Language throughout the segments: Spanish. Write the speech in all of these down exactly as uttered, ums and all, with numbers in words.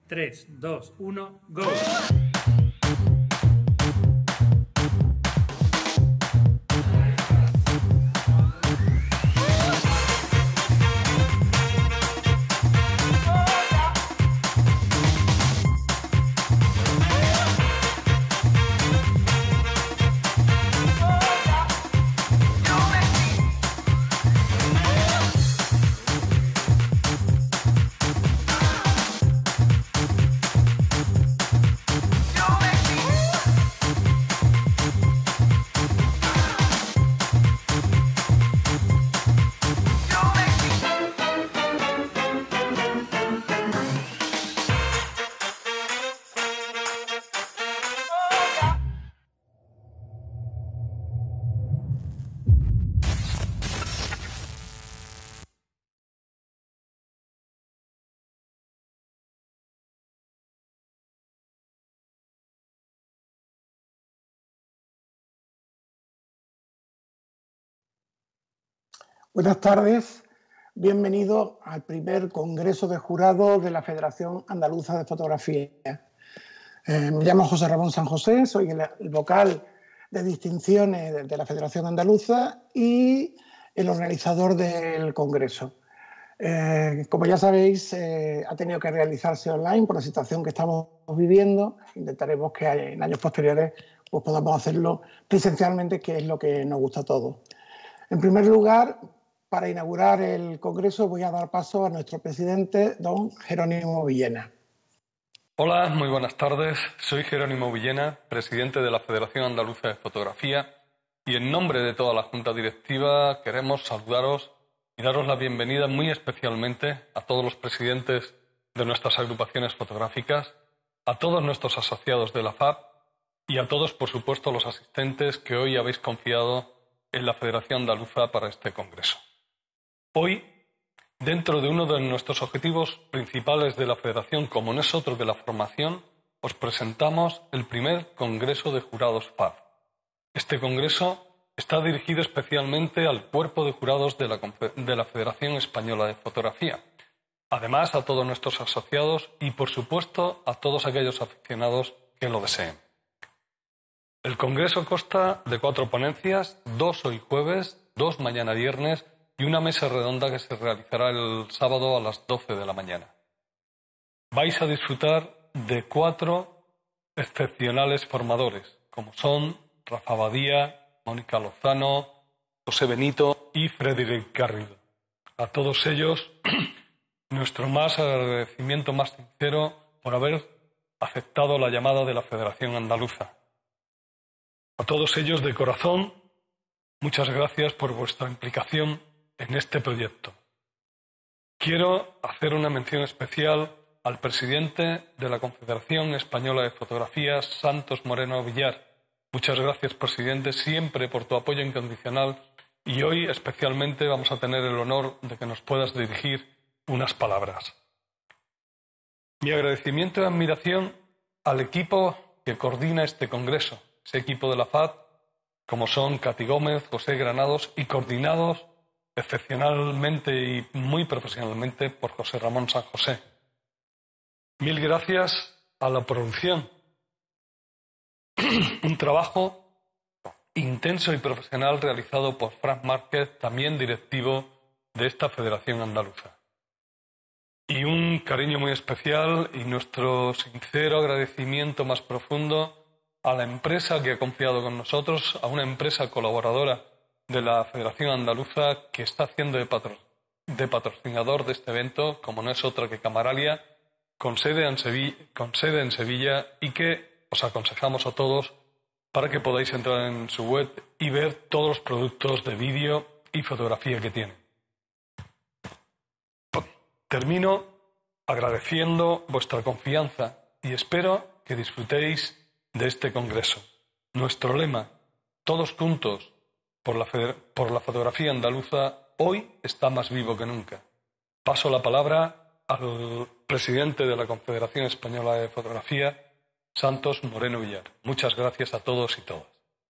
tres, dos, uno, go. Buenas tardes, bienvenido al primer Congreso de Jurados de la Federación Andaluza de Fotografía. Eh, me llamo José Ramón San José, soy el, el vocal de distinciones de, de la Federación Andaluza y el organizador del Congreso. Eh, como ya sabéis, eh, ha tenido que realizarse online por la situación que estamos viviendo. Intentaremos que en años posteriores pues, podamos hacerlo presencialmente, que es lo que nos gusta a todos. En primer lugar, para inaugurar el Congreso voy a dar paso a nuestro presidente, don Jerónimo Villena. Hola, muy buenas tardes. Soy Jerónimo Villena, presidente de la Federación Andaluza de Fotografía, y en nombre de toda la Junta Directiva queremos saludaros y daros la bienvenida muy especialmente a todos los presidentes de nuestras agrupaciones fotográficas, a todos nuestros asociados de la F A P y a todos, por supuesto, los asistentes que hoy habéis confiado en la Federación Andaluza para este Congreso. Hoy, dentro de uno de nuestros objetivos principales de la Federación, como no es otro que la formación, os presentamos el primer Congreso de Jurados F A P. Este Congreso está dirigido especialmente al cuerpo de jurados de la, de la Federación Española de Fotografía, además a todos nuestros asociados y, por supuesto, a todos aquellos aficionados que lo deseen. El Congreso consta de cuatro ponencias, dos hoy jueves, dos mañana viernes y una mesa redonda que se realizará el sábado a las doce de la mañana. Vais a disfrutar de cuatro excepcionales formadores, como son Rafa Badía, Mónica Lozano, José Benito y Frederic Garrido. A todos ellos, nuestro más agradecimiento más sincero por haber aceptado la llamada de la Federación Andaluza. A todos ellos, de corazón, muchas gracias por vuestra implicación en este proyecto. Quiero hacer una mención especial al presidente de la Confederación Española de Fotografía, Santos Moreno Villar. Muchas gracias, presidente, siempre por tu apoyo incondicional y hoy especialmente vamos a tener el honor de que nos puedas dirigir unas palabras. Mi agradecimiento y admiración al equipo que coordina este congreso, ese equipo de la F A P, como son Cati Gómez, José Granados y coordinados excepcionalmente y muy profesionalmente por José Ramón San José. Mil gracias a la producción. Un trabajo intenso y profesional realizado por Frank Márquez, también directivo de esta Federación Andaluza. Y un cariño muy especial y nuestro sincero agradecimiento más profundo a la empresa que ha confiado con nosotros, a una empresa colaboradora de la Federación Andaluza que está haciendo de, patro, de patrocinador de este evento, como no es otra que Camaralia, con sede, en Sevilla, con sede en Sevilla y que os aconsejamos a todos para que podáis entrar en su web y ver todos los productos de vídeo y fotografía que tiene. Termino agradeciendo vuestra confianza y espero que disfrutéis de este congreso. Nuestro lema, todos juntos por la, por la fotografía andaluza, hoy está más vivo que nunca. Paso la palabra al presidente de la Confederación Española de Fotografía, Santos Moreno Villar. Muchas gracias a todos y todas.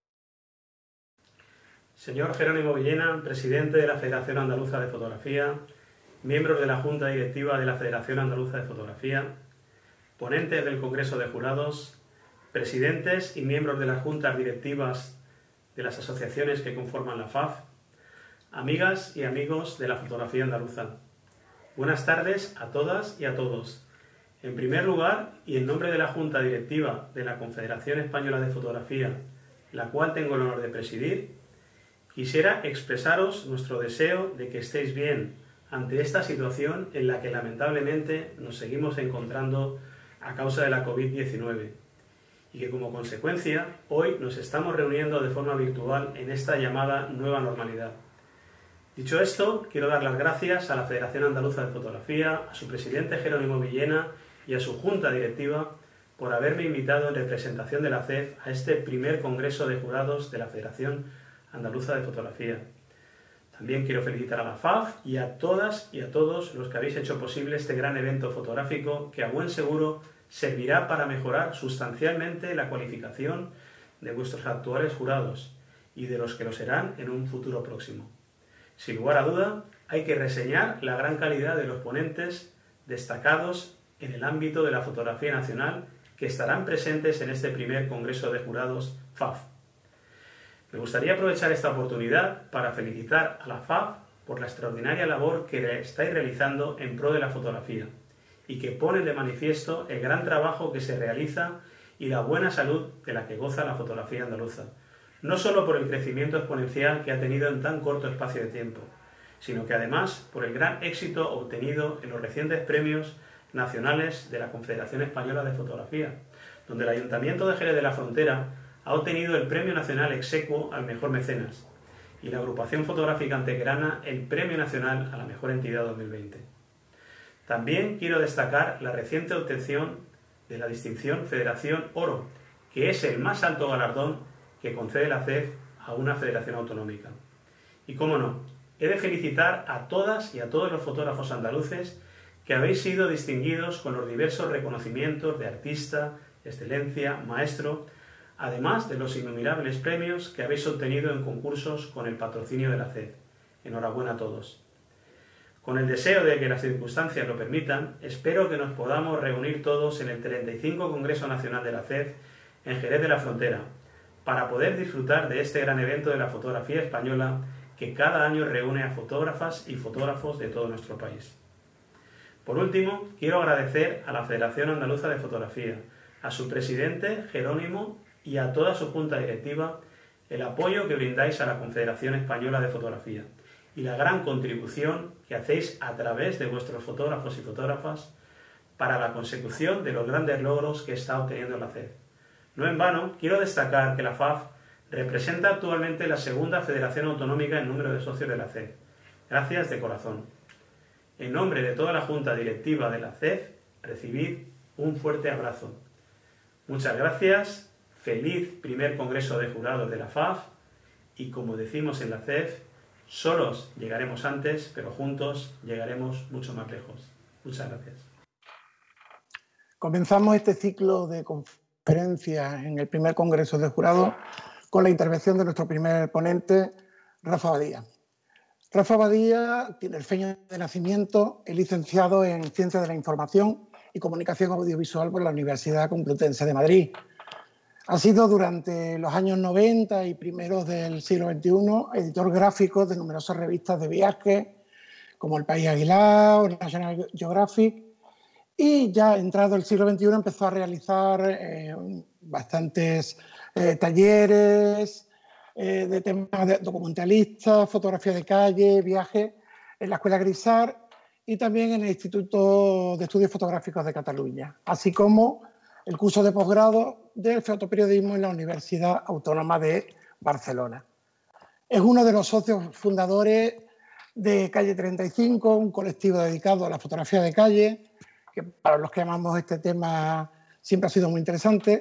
Señor Jerónimo Villena, presidente de la Federación Andaluza de Fotografía, miembros de la Junta Directiva de la Federación Andaluza de Fotografía, ponentes del Congreso de Jurados, presidentes y miembros de las juntas directivas de las asociaciones que conforman la F A F, amigas y amigos de la fotografía andaluza. Buenas tardes a todas y a todos. En primer lugar, y en nombre de la Junta Directiva de la Confederación Española de Fotografía, la cual tengo el honor de presidir, quisiera expresaros nuestro deseo de que estéis bien ante esta situación en la que lamentablemente nos seguimos encontrando a causa de la COVID diecinueve y que como consecuencia hoy nos estamos reuniendo de forma virtual en esta llamada nueva normalidad. Dicho esto, quiero dar las gracias a la Federación Andaluza de Fotografía, a su presidente Jerónimo Villena y a su junta directiva por haberme invitado en representación de la C E F a este primer Congreso de Jurados de la Federación Andaluza de Fotografía. También quiero felicitar a la F A F y a todas y a todos los que habéis hecho posible este gran evento fotográfico que a buen seguro servirá para mejorar sustancialmente la cualificación de vuestros actuales jurados y de los que lo serán en un futuro próximo. Sin lugar a duda, hay que reseñar la gran calidad de los ponentes destacados en el ámbito de la fotografía nacional que estarán presentes en este primer Congreso de Jurados F A F. Me gustaría aprovechar esta oportunidad para felicitar a la F A F por la extraordinaria labor que estáis realizando en pro de la fotografía y que pone de manifiesto el gran trabajo que se realiza y la buena salud de la que goza la fotografía andaluza, no solo por el crecimiento exponencial que ha tenido en tan corto espacio de tiempo, sino que además por el gran éxito obtenido en los recientes premios nacionales de la Confederación Española de Fotografía, donde el Ayuntamiento de Jerez de la Frontera ha obtenido el Premio Nacional Exequo al Mejor Mecenas y la Agrupación Fotográfica Antequerana el Premio Nacional a la Mejor Entidad dos mil veinte. También quiero destacar la reciente obtención de la distinción Federación Oro, que es el más alto galardón que concede la C E F a una federación autonómica. Y cómo no, he de felicitar a todas y a todos los fotógrafos andaluces que habéis sido distinguidos con los diversos reconocimientos de artista, excelencia, maestro, además de los innumerables premios que habéis obtenido en concursos con el patrocinio de la C E F. Enhorabuena a todos. Con el deseo de que las circunstancias lo permitan, espero que nos podamos reunir todos en el treinta y cinco Congreso Nacional de la C E F en Jerez de la Frontera, para poder disfrutar de este gran evento de la fotografía española que cada año reúne a fotógrafas y fotógrafos de todo nuestro país. Por último, quiero agradecer a la Federación Andaluza de Fotografía, a su presidente Jerónimo y a toda su junta directiva el apoyo que brindáis a la Confederación Española de Fotografía y la gran contribución que hacéis a través de vuestros fotógrafos y fotógrafas para la consecución de los grandes logros que está obteniendo la C E F. No en vano, quiero destacar que la F A F representa actualmente la segunda federación autonómica en número de socios de la C E F. Gracias de corazón. En nombre de toda la junta directiva de la C E F, recibid un fuerte abrazo. Muchas gracias, feliz primer Congreso de Jurados de la F A F y, como decimos en la C E F, solos llegaremos antes, pero juntos llegaremos mucho más lejos. Muchas gracias. Comenzamos este ciclo de conferencias en el primer Congreso de Jurados con la intervención de nuestro primer ponente, Rafa Badía. Rafa Badía tiene el feño de nacimiento, es licenciado en Ciencias de la Información y Comunicación Audiovisual por la Universidad Complutense de Madrid. Ha sido durante los años noventa y primeros del siglo veintiuno editor gráfico de numerosas revistas de viaje como El País Aguilar o National Geographic, y ya entrado el siglo veintiuno empezó a realizar eh, bastantes eh, talleres eh, de temas de documentalistas, fotografía de calle, viaje en la Escuela Grisart y también en el Instituto de Estudios Fotográficos de Cataluña, así como el curso de posgrado del fotoperiodismo en la Universidad Autónoma de Barcelona. Es uno de los socios fundadores de Calle treinta y cinco, un colectivo dedicado a la fotografía de calle, que para los que amamos este tema siempre ha sido muy interesante,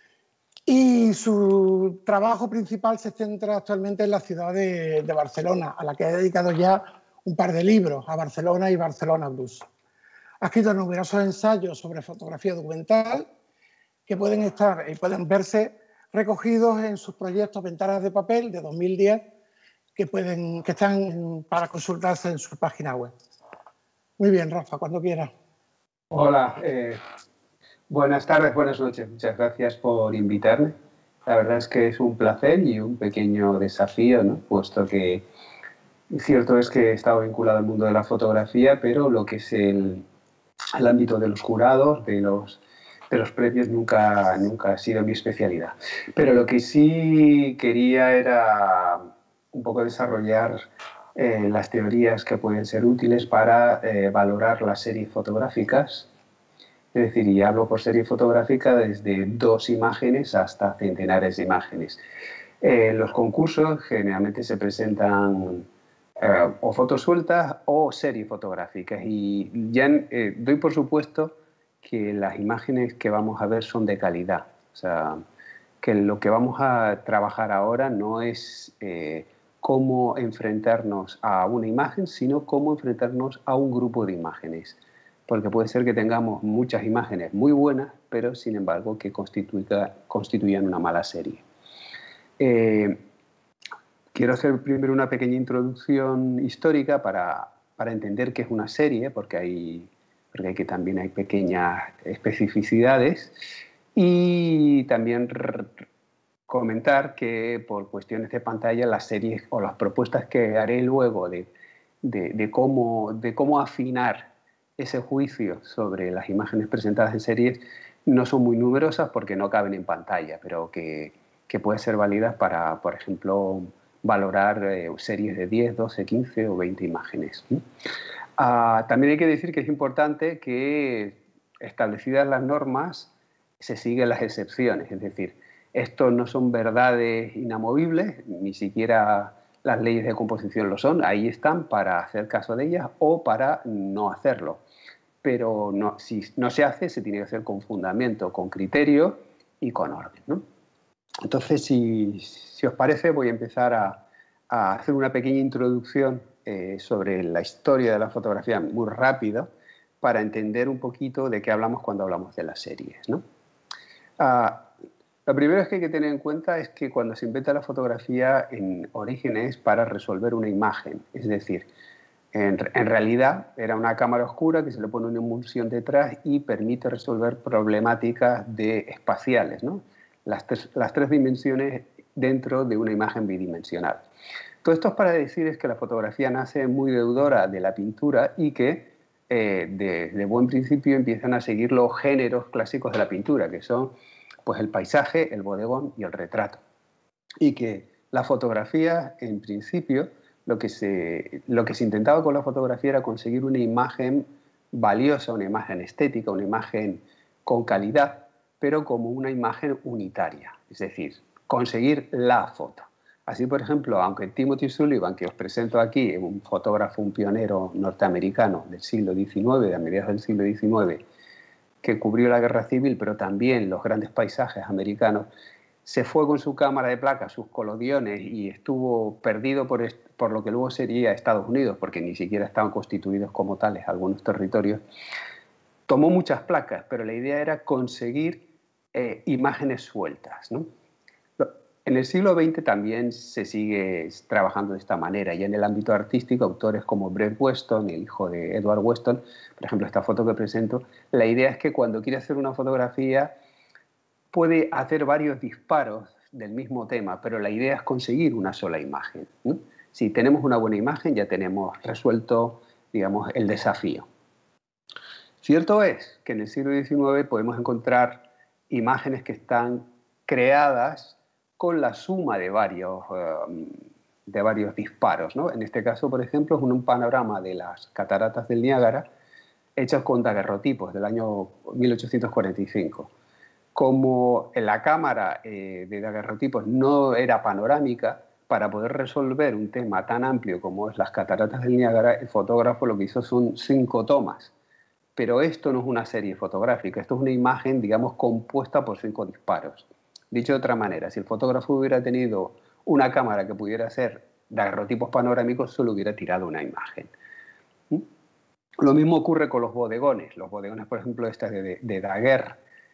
y su trabajo principal se centra actualmente en la ciudad de, de Barcelona, a la que ha dedicado ya un par de libros, a Barcelona y Barcelona Blues. Ha escrito numerosos ensayos sobre fotografía documental que pueden estar y pueden verse recogidos en sus proyectos Ventanas de Papel de dos mil diez, que, pueden, que están para consultarse en su página web. Muy bien, Rafa, cuando quieras. Hola, eh, Buenas tardes, buenas noches. Muchas gracias por invitarme. La verdad es que es un placer y un pequeño desafío, ¿no? Puesto que cierto es que he estado vinculado al mundo de la fotografía, pero lo que es el, el ámbito de los jurados, de los, de los premios, nunca, nunca ha sido mi especialidad. Pero lo que sí quería era un poco desarrollar eh, las teorías que pueden ser útiles para eh, valorar las series fotográficas. Es decir, y hablo por serie fotográfica desde dos imágenes hasta centenares de imágenes. Eh, los concursos generalmente se presentan eh, o fotos sueltas o series fotográficas y ya eh, doy por supuesto que las imágenes que vamos a ver son de calidad. O sea, que lo que vamos a trabajar ahora no es eh, cómo enfrentarnos a una imagen, sino cómo enfrentarnos a un grupo de imágenes. Porque puede ser que tengamos muchas imágenes muy buenas, pero sin embargo que constituyan una mala serie. Eh, quiero hacer primero una pequeña introducción histórica para, para entender qué es una serie, porque, hay, porque hay que también hay pequeñas especificidades, y también comentar que por cuestiones de pantalla las series o las propuestas que haré luego de, de, de, cómo, de cómo afinar ese juicio sobre las imágenes presentadas en series no son muy numerosas porque no caben en pantalla, pero que, que pueden ser válidas para, por ejemplo, valorar eh, series de diez, doce, quince o veinte imágenes. Uh, también hay que decir que es importante que, establecidas las normas, se siguen las excepciones, es decir, estos no son verdades inamovibles, ni siquiera las leyes de composición lo son, ahí están para hacer caso de ellas o para no hacerlo. Pero no, si no se hace, se tiene que hacer con fundamento, con criterio y con orden, ¿no? Entonces, si, si os parece, voy a empezar a, a hacer una pequeña introducción eh, sobre la historia de la fotografía muy rápido para entender un poquito de qué hablamos cuando hablamos de las series, ¿no? Ah, lo primero que hay que tener en cuenta es que cuando se inventa la fotografía en origen es para resolver una imagen, es decir, En, en realidad era una cámara oscura que se le pone una emulsión detrás y permite resolver problemáticas de, espaciales, ¿no? Las, tres, las tres dimensiones dentro de una imagen bidimensional. Todo esto es para decir es que la fotografía nace muy deudora de la pintura y que eh, de, de buen principio empiezan a seguir los géneros clásicos de la pintura, que son pues, el paisaje, el bodegón y el retrato. Y que la fotografía, en principio, Lo que, se, lo que se intentaba con la fotografía era conseguir una imagen valiosa, una imagen estética, una imagen con calidad, pero como una imagen unitaria, es decir, conseguir la foto. Así, por ejemplo, aunque Timothy Sullivan, que os presento aquí, un fotógrafo, un pionero norteamericano del siglo diecinueve, de mediados del siglo diecinueve, que cubrió la guerra civil, pero también los grandes paisajes americanos, se fue con su cámara de placas, sus colodiones, y estuvo perdido por, por lo que luego sería Estados Unidos, porque ni siquiera estaban constituidos como tales algunos territorios. Tomó muchas placas, pero la idea era conseguir eh, imágenes sueltas, ¿no? En el siglo veinte también se sigue trabajando de esta manera, y en el ámbito artístico, autores como Brett Weston, el hijo de Edward Weston, por ejemplo, esta foto que presento, la idea es que cuando quiere hacer una fotografía puede hacer varios disparos del mismo tema, pero la idea es conseguir una sola imagen, ¿no? Si tenemos una buena imagen, ya tenemos resuelto, digamos, el desafío. Cierto es que en el siglo diecinueve podemos encontrar imágenes que están creadas con la suma de varios, uh, de varios disparos, ¿no? En este caso, por ejemplo, es un panorama de las cataratas del Niágara hechas con daguerrotipos del año mil ochocientos cuarenta y cinco. Como la cámara eh, de daguerrotipos no era panorámica, para poder resolver un tema tan amplio como es las cataratas del Niágara, el fotógrafo lo que hizo son cinco tomas. Pero esto no es una serie fotográfica, esto es una imagen, digamos, compuesta por cinco disparos. Dicho de otra manera, si el fotógrafo hubiera tenido una cámara que pudiera hacer daguerrotipos panorámicos, solo hubiera tirado una imagen. ¿Mm? Lo mismo ocurre con los bodegones. Los bodegones, por ejemplo, este de, de Daguerre,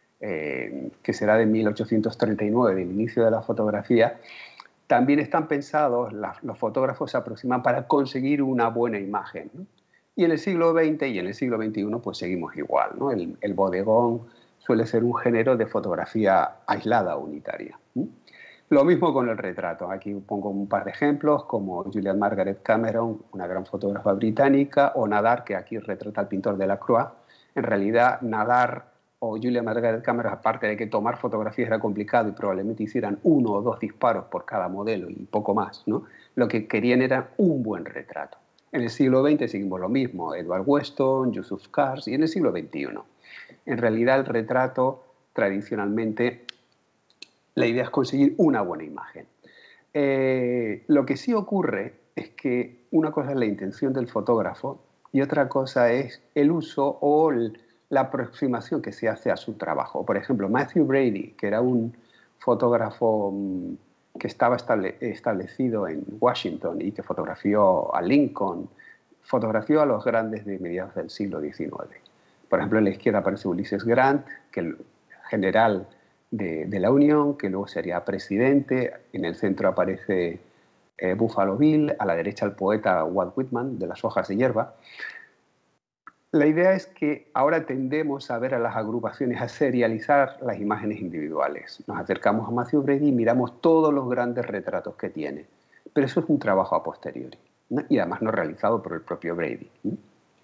eh, que será de mil ochocientos treinta y nueve, del inicio de la fotografía, también están pensados, la, los fotógrafos se aproximan para conseguir una buena imagen, ¿no? Y en el siglo veinte y en el siglo veintiuno pues seguimos igual, ¿no? El, el bodegón suele ser un género de fotografía aislada, unitaria. Lo mismo con el retrato. Aquí pongo un par de ejemplos, como Julian Margaret Cameron, una gran fotógrafa británica, o Nadar, que aquí retrata al pintor Delacroix. En realidad, Nadar o Julian Margaret Cameron, aparte de que tomar fotografías era complicado y probablemente hicieran uno o dos disparos por cada modelo y poco más, ¿no? Lo que querían era un buen retrato. En el siglo veinte seguimos lo mismo, Edward Weston, Yusuf Kars, y en el siglo veintiuno. En realidad, el retrato, tradicionalmente, la idea es conseguir una buena imagen. Eh, lo que sí ocurre es que una cosa es la intención del fotógrafo y otra cosa es el uso o el, la aproximación que se hace a su trabajo. Por ejemplo, Matthew Brady, que era un fotógrafo mmm, que estaba estable, establecido en Washington y que fotografió a Lincoln, fotografió a los grandes de mediados del siglo diecinueve. Por ejemplo, en la izquierda aparece Ulysses Grant, que el general de, de la Unión, que luego sería presidente. En el centro aparece eh, Buffalo Bill, a la derecha el poeta Walt Whitman, de Las hojas de hierba. La idea es que ahora tendemos a ver a las agrupaciones, a serializar las imágenes individuales. Nos acercamos a Matthew Brady y miramos todos los grandes retratos que tiene. Pero eso es un trabajo a posteriori, ¿no? Y además no realizado por el propio Brady, ¿no?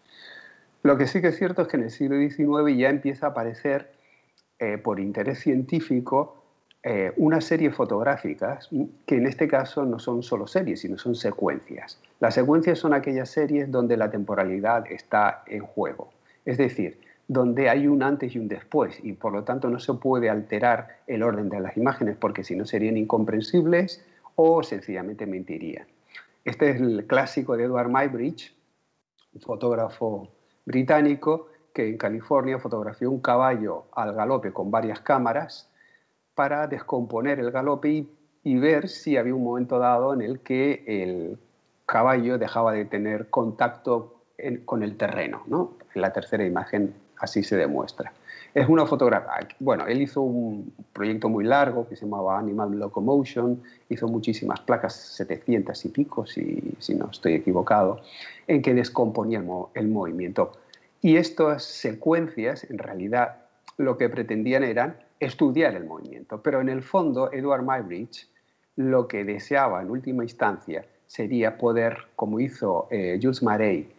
Lo que sí que es cierto es que en el siglo diecinueve ya empieza a aparecer, eh, por interés científico, eh, una serie fotográficas que en este caso no son solo series, sino son secuencias. Las secuencias son aquellas series donde la temporalidad está en juego, es decir, donde hay un antes y un después y por lo tanto no se puede alterar el orden de las imágenes porque si no serían incomprensibles o sencillamente mentirían. Este es el clásico de Edward Muybridge, un fotógrafo británico que en California fotografió un caballo al galope con varias cámaras para descomponer el galope y, y ver si había un momento dado en el que el caballo dejaba de tener contacto en, con el terreno, ¿no? En la tercera imagen así se demuestra. Es una fotografía, bueno, él hizo un proyecto muy largo que se llamaba Animal Locomotion, hizo muchísimas placas, setecientas y pico, si, si no estoy equivocado, en que descomponía el, mo el movimiento. Y estas secuencias, en realidad, lo que pretendían eran estudiar el movimiento, pero en el fondo Edward Muybridge lo que deseaba en última instancia sería poder, como hizo eh, Jules Marey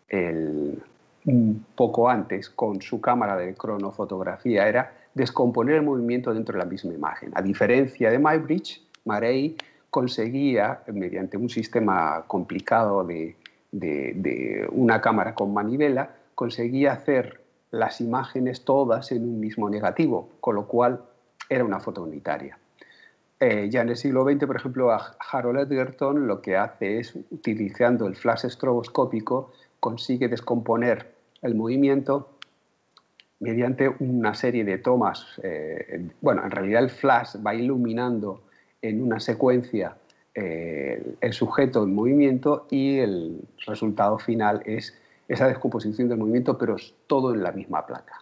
el, un poco antes con su cámara de cronofotografía, era descomponer el movimiento dentro de la misma imagen. A diferencia de Muybridge, Marey conseguía, mediante un sistema complicado de, de, de una cámara con manivela, conseguía hacer las imágenes todas en un mismo negativo, con lo cual era una foto unitaria. Eh, ya en el siglo veinte, por ejemplo, Harold Edgerton lo que hace es, utilizando el flash estroboscópico, consigue descomponer el movimiento mediante una serie de tomas. Eh, bueno, en realidad el flash va iluminando en una secuencia eh, el sujeto en movimiento y el resultado final es esa descomposición del movimiento, pero es todo en la misma placa.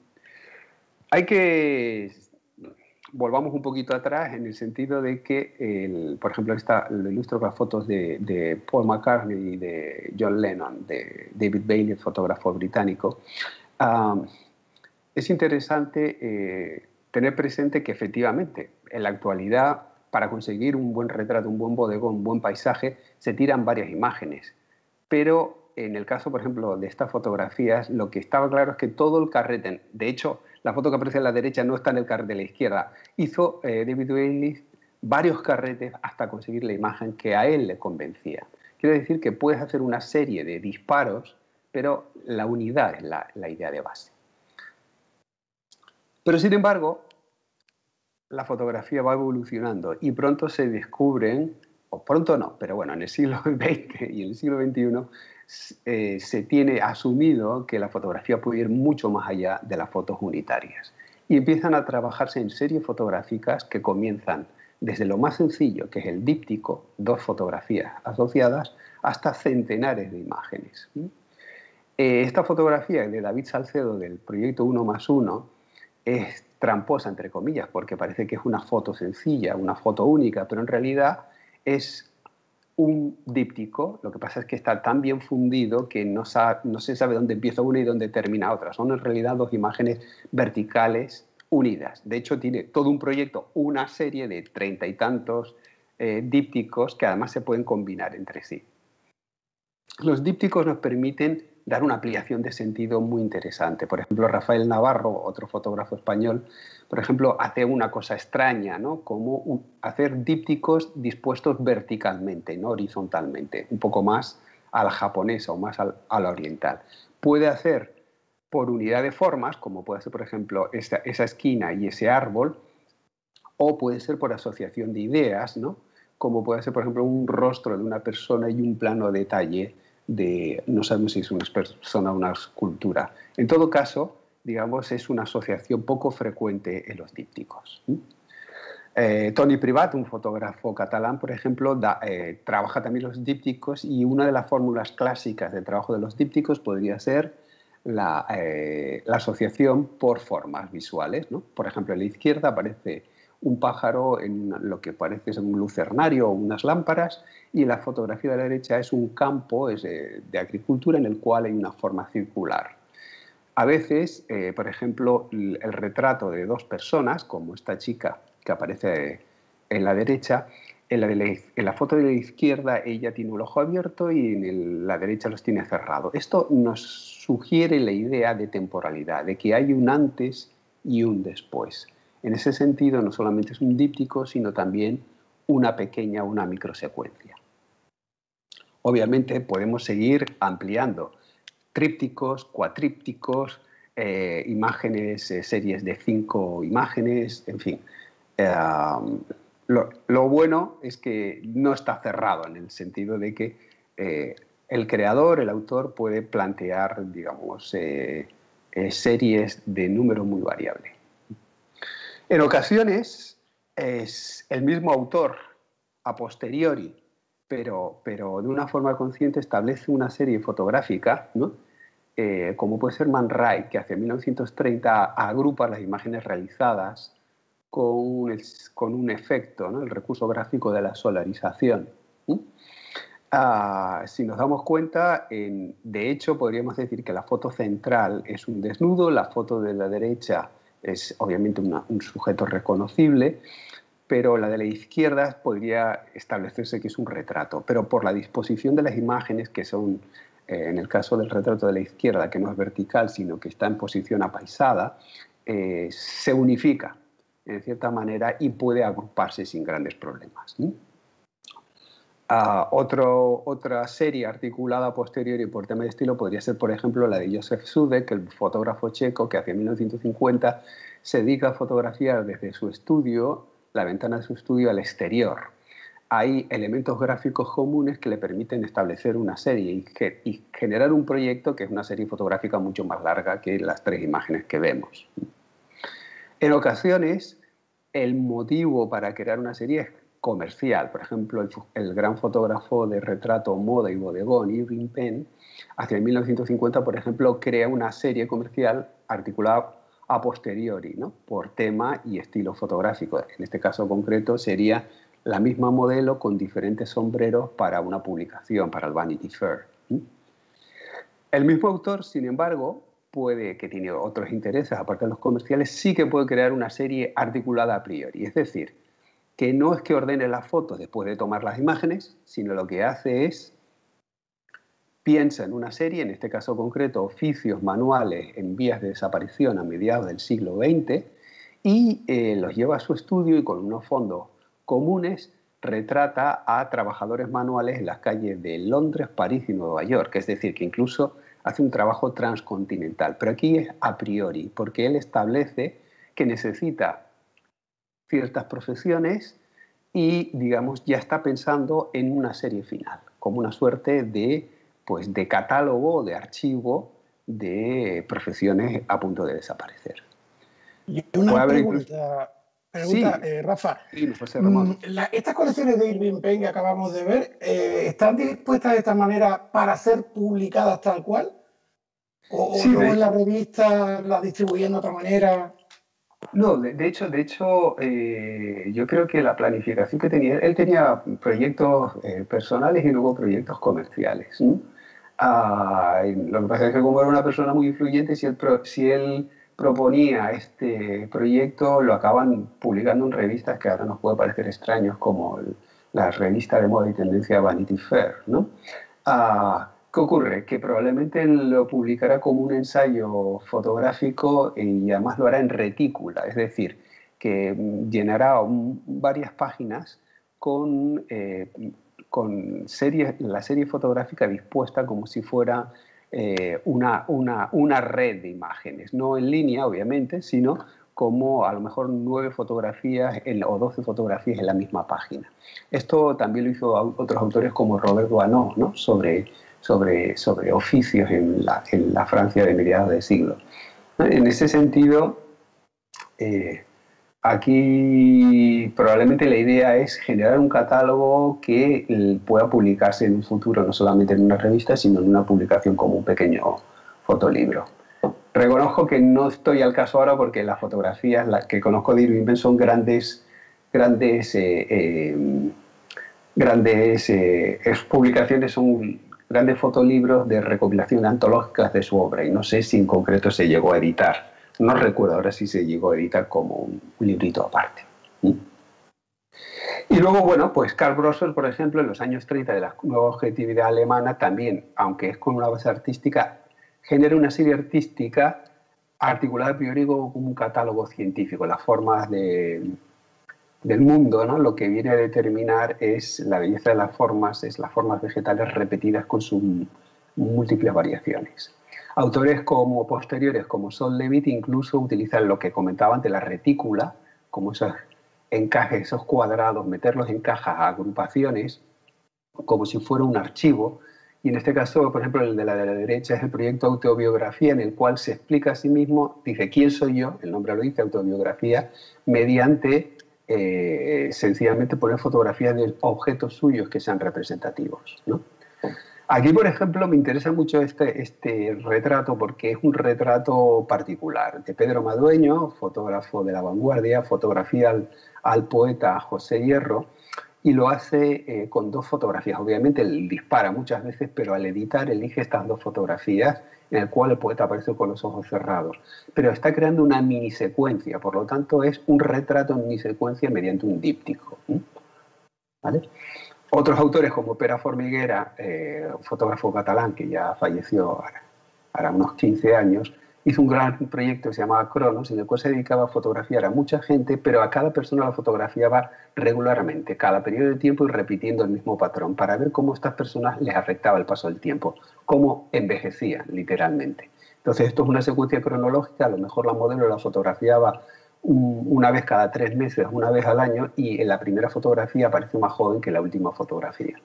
Hay que... Volvamos un poquito atrás en el sentido de que, el, por ejemplo, esta, lo ilustro con las fotos de, de Paul McCartney y de John Lennon, de David Bailey, el fotógrafo británico. Um, es interesante eh, tener presente que efectivamente en la actualidad para conseguir un buen retrato, un buen bodegón, un buen paisaje, se tiran varias imágenes, pero en el caso, por ejemplo, de estas fotografías, lo que estaba claro es que todo el carrete, de hecho, la foto que aparece a la derecha no está en el carrete de la izquierda, hizo eh, David Bailey varios carretes hasta conseguir la imagen que a él le convencía. Quiero decir que puedes hacer una serie de disparos, pero la unidad es la, la idea de base. Pero, sin embargo, la fotografía va evolucionando y pronto se descubren, o pronto no, pero bueno, en el siglo veinte y en el siglo veintiuno eh, se tiene asumido que la fotografía puede ir mucho más allá de las fotos unitarias. Y empiezan a trabajarse en series fotográficas que comienzan desde lo más sencillo, que es el díptico, dos fotografías asociadas, hasta centenares de imágenes. Eh, esta fotografía de David Salcedo del proyecto uno más uno es tramposa, entre comillas, porque parece que es una foto sencilla, una foto única, pero en realidad es un díptico, lo que pasa es que está tan bien fundido que no, sa no se sabe dónde empieza una y dónde termina otra. Son en realidad dos imágenes verticales unidas. De hecho, tiene todo un proyecto, una serie de treinta y tantos eh, dípticos que además se pueden combinar entre sí. Los dípticos nos permiten dar una ampliación de sentido muy interesante. Por ejemplo, Rafael Navarro, otro fotógrafo español, por ejemplo, hace una cosa extraña, ¿no? Como hacer dípticos dispuestos verticalmente, no horizontalmente, un poco más a la japonesa o más a la oriental. Puede hacer por unidad de formas, como puede ser, por ejemplo, esa, esa esquina y ese árbol, o puede ser por asociación de ideas, ¿no? Como puede ser, por ejemplo, un rostro de una persona y un plano de detalle de, no sabemos si es una persona o una escultura. En todo caso, digamos, es una asociación poco frecuente en los dípticos. Eh, Toni Privat, un fotógrafo catalán, por ejemplo, da, eh, trabaja también los dípticos, y una de las fórmulas clásicas del trabajo de los dípticos podría ser la, eh, la asociación por formas visuales, ¿no? Por ejemplo, en la izquierda aparece un pájaro en lo que parece ser un lucernario o unas lámparas, y en la fotografía de la derecha es un campo es de, de agricultura en el cual hay una forma circular. A veces, eh, por ejemplo, el, el retrato de dos personas, como esta chica que aparece en la derecha, en la, de la, en la foto de la izquierda ella tiene un ojo abierto y en el, la derecha los tiene cerrado. Esto nos sugiere la idea de temporalidad, de que hay un antes y un después. En ese sentido, no solamente es un díptico, sino también una pequeña, una microsecuencia. Obviamente podemos seguir ampliando trípticos, cuatrípticos, eh, imágenes, eh, series de cinco imágenes, en fin. Eh, lo, lo bueno es que no está cerrado, en el sentido de que eh, el creador, el autor, puede plantear, digamos, eh, eh, series de número muy variable. En ocasiones es el mismo autor, a posteriori, pero, pero de una forma consciente establece una serie fotográfica, ¿no? Eh, como puede ser Man Ray, que hacia mil novecientos treinta agrupa las imágenes realizadas con un, con un efecto, ¿no? El recurso gráfico de la solarización. ¿Mm? Ah, si nos damos cuenta, en, de hecho podríamos decir que la foto central es un desnudo, la foto de la derecha es obviamente una, un sujeto reconocible, pero la de la izquierda podría establecerse que es un retrato, pero por la disposición de las imágenes, que son, eh, en el caso del retrato de la izquierda, que no es vertical, sino que está en posición apaisada, eh, se unifica, en cierta manera, y puede agruparse sin grandes problemas. ¿Sí? Uh, otro, otra serie articulada a posteriori por tema de estilo podría ser, por ejemplo, la de Josef Sudek, el fotógrafo checo que hacia mil novecientos cincuenta se dedica a fotografiar desde su estudio, la ventana de su estudio, al exterior. Hay elementos gráficos comunes que le permiten establecer una serie y, ge y generar un proyecto que es una serie fotográfica mucho más larga que las tres imágenes que vemos. En ocasiones, el motivo para crear una serie es comercial. Por ejemplo, el, el gran fotógrafo de retrato, moda y bodegón, Irving Penn, hacia mil novecientos cincuenta, por ejemplo, crea una serie comercial articulada a posteriori, ¿no? Por tema y estilo fotográfico. En este caso concreto sería la misma modelo con diferentes sombreros para una publicación, para el Vanity Fair. ¿Mm? El mismo autor, sin embargo, puede, que tiene otros intereses aparte de los comerciales, sí que puede crear una serie articulada a priori. Es decir, que no es que ordene las fotos después de tomar las imágenes, sino lo que hace es piensa en una serie, en este caso concreto, oficios manuales en vías de desaparición a mediados del siglo veinte, y eh, los lleva a su estudio y con unos fondos comunes retrata a trabajadores manuales en las calles de Londres, París y Nueva York. Es decir, que incluso hace un trabajo transcontinental. Pero aquí es a priori, porque él establece que necesita ciertas profesiones y, digamos, ya está pensando en una serie final, como una suerte de, pues, de catálogo, de archivo de profesiones a punto de desaparecer. Y una pregunta, pregunta sí, eh, Rafa. Sí, José Ramón. La, estas colecciones de Irving Penn que acabamos de ver, eh, ¿están dispuestas de esta manera para ser publicadas tal cual? ¿O, sí, o no en la revista la distribuyen de otra manera? No, de, de hecho, de hecho eh, yo creo que la planificación que tenía, él tenía proyectos eh, personales y luego proyectos comerciales, ¿no? Ah, lo que pasa es que como era una persona muy influyente, si él, pro, si él proponía este proyecto, lo acaban publicando en revistas que ahora nos puede parecer extraños, como el, la revista de moda y tendencia Vanity Fair, ¿no? Ah, ¿qué ocurre? Que probablemente lo publicará como un ensayo fotográfico y además lo hará en retícula, es decir, que llenará un, varias páginas con, eh, con serie, la serie fotográfica dispuesta como si fuera eh, una, una, una red de imágenes, no en línea, obviamente, sino como a lo mejor nueve fotografías en, o doce fotografías en la misma página. Esto también lo hizo otros autores como Robert Doisneau, ¿no? sobre, sobre, sobre oficios en la, en la Francia de mediados de siglo. En ese sentido, eh, aquí probablemente la idea es generar un catálogo que pueda publicarse en un futuro, no solamente en una revista, sino en una publicación como un pequeño fotolibro. Reconozco que no estoy al caso ahora porque las fotografías las que conozco de Irving son grandes, grandes, eh, eh, grandes eh, publicaciones, son grandes fotolibros de recopilación antológicas de su obra y no sé si en concreto se llegó a editar. No recuerdo ahora si se llegó a editar como un, un librito aparte. ¿Mm? Y luego, bueno, pues Karl Brosser, por ejemplo, en los años treinta de la nueva objetividad alemana, también, aunque es con una base artística, genera una serie artística articulada a priori como un catálogo científico. Las formas de, del mundo, ¿no? Lo que viene a determinar es la belleza de las formas, es las formas vegetales repetidas con sus múltiples variaciones. Autores como posteriores, como Sol Levitt, incluso utilizan lo que comentaba antes, la retícula, como esos encajes, esos cuadrados, meterlos en cajas, agrupaciones, como si fuera un archivo. Y en este caso, por ejemplo, el de la, de la derecha es el proyecto Autobiografía, en el cual se explica a sí mismo, dice quién soy yo, el nombre lo dice, autobiografía, mediante eh, sencillamente poner fotografías de objetos suyos que sean representativos, ¿no? Aquí, por ejemplo, me interesa mucho este, este retrato porque es un retrato particular de Pedro Madueño, fotógrafo de La Vanguardia, fotografía al, al poeta José Hierro, y lo hace eh, con dos fotografías. Obviamente él dispara muchas veces, pero al editar elige estas dos fotografías en el cual el poeta aparece con los ojos cerrados. Pero está creando una minisecuencia, por lo tanto es un retrato en minisecuencia mediante un díptico. ¿Vale? Otros autores como Pere Formiguera, eh, un fotógrafo catalán que ya falleció ahora, ahora unos quince años, hizo un gran proyecto que se llamaba Cronos, en el cual se dedicaba a fotografiar a mucha gente, pero a cada persona la fotografiaba regularmente, cada periodo de tiempo y repitiendo el mismo patrón, para ver cómo a estas personas les afectaba el paso del tiempo, cómo envejecían literalmente. Entonces esto es una secuencia cronológica, a lo mejor la modelo la fotografiaba una vez cada tres meses, una vez al año, y en la primera fotografía aparece más joven que la última fotografía.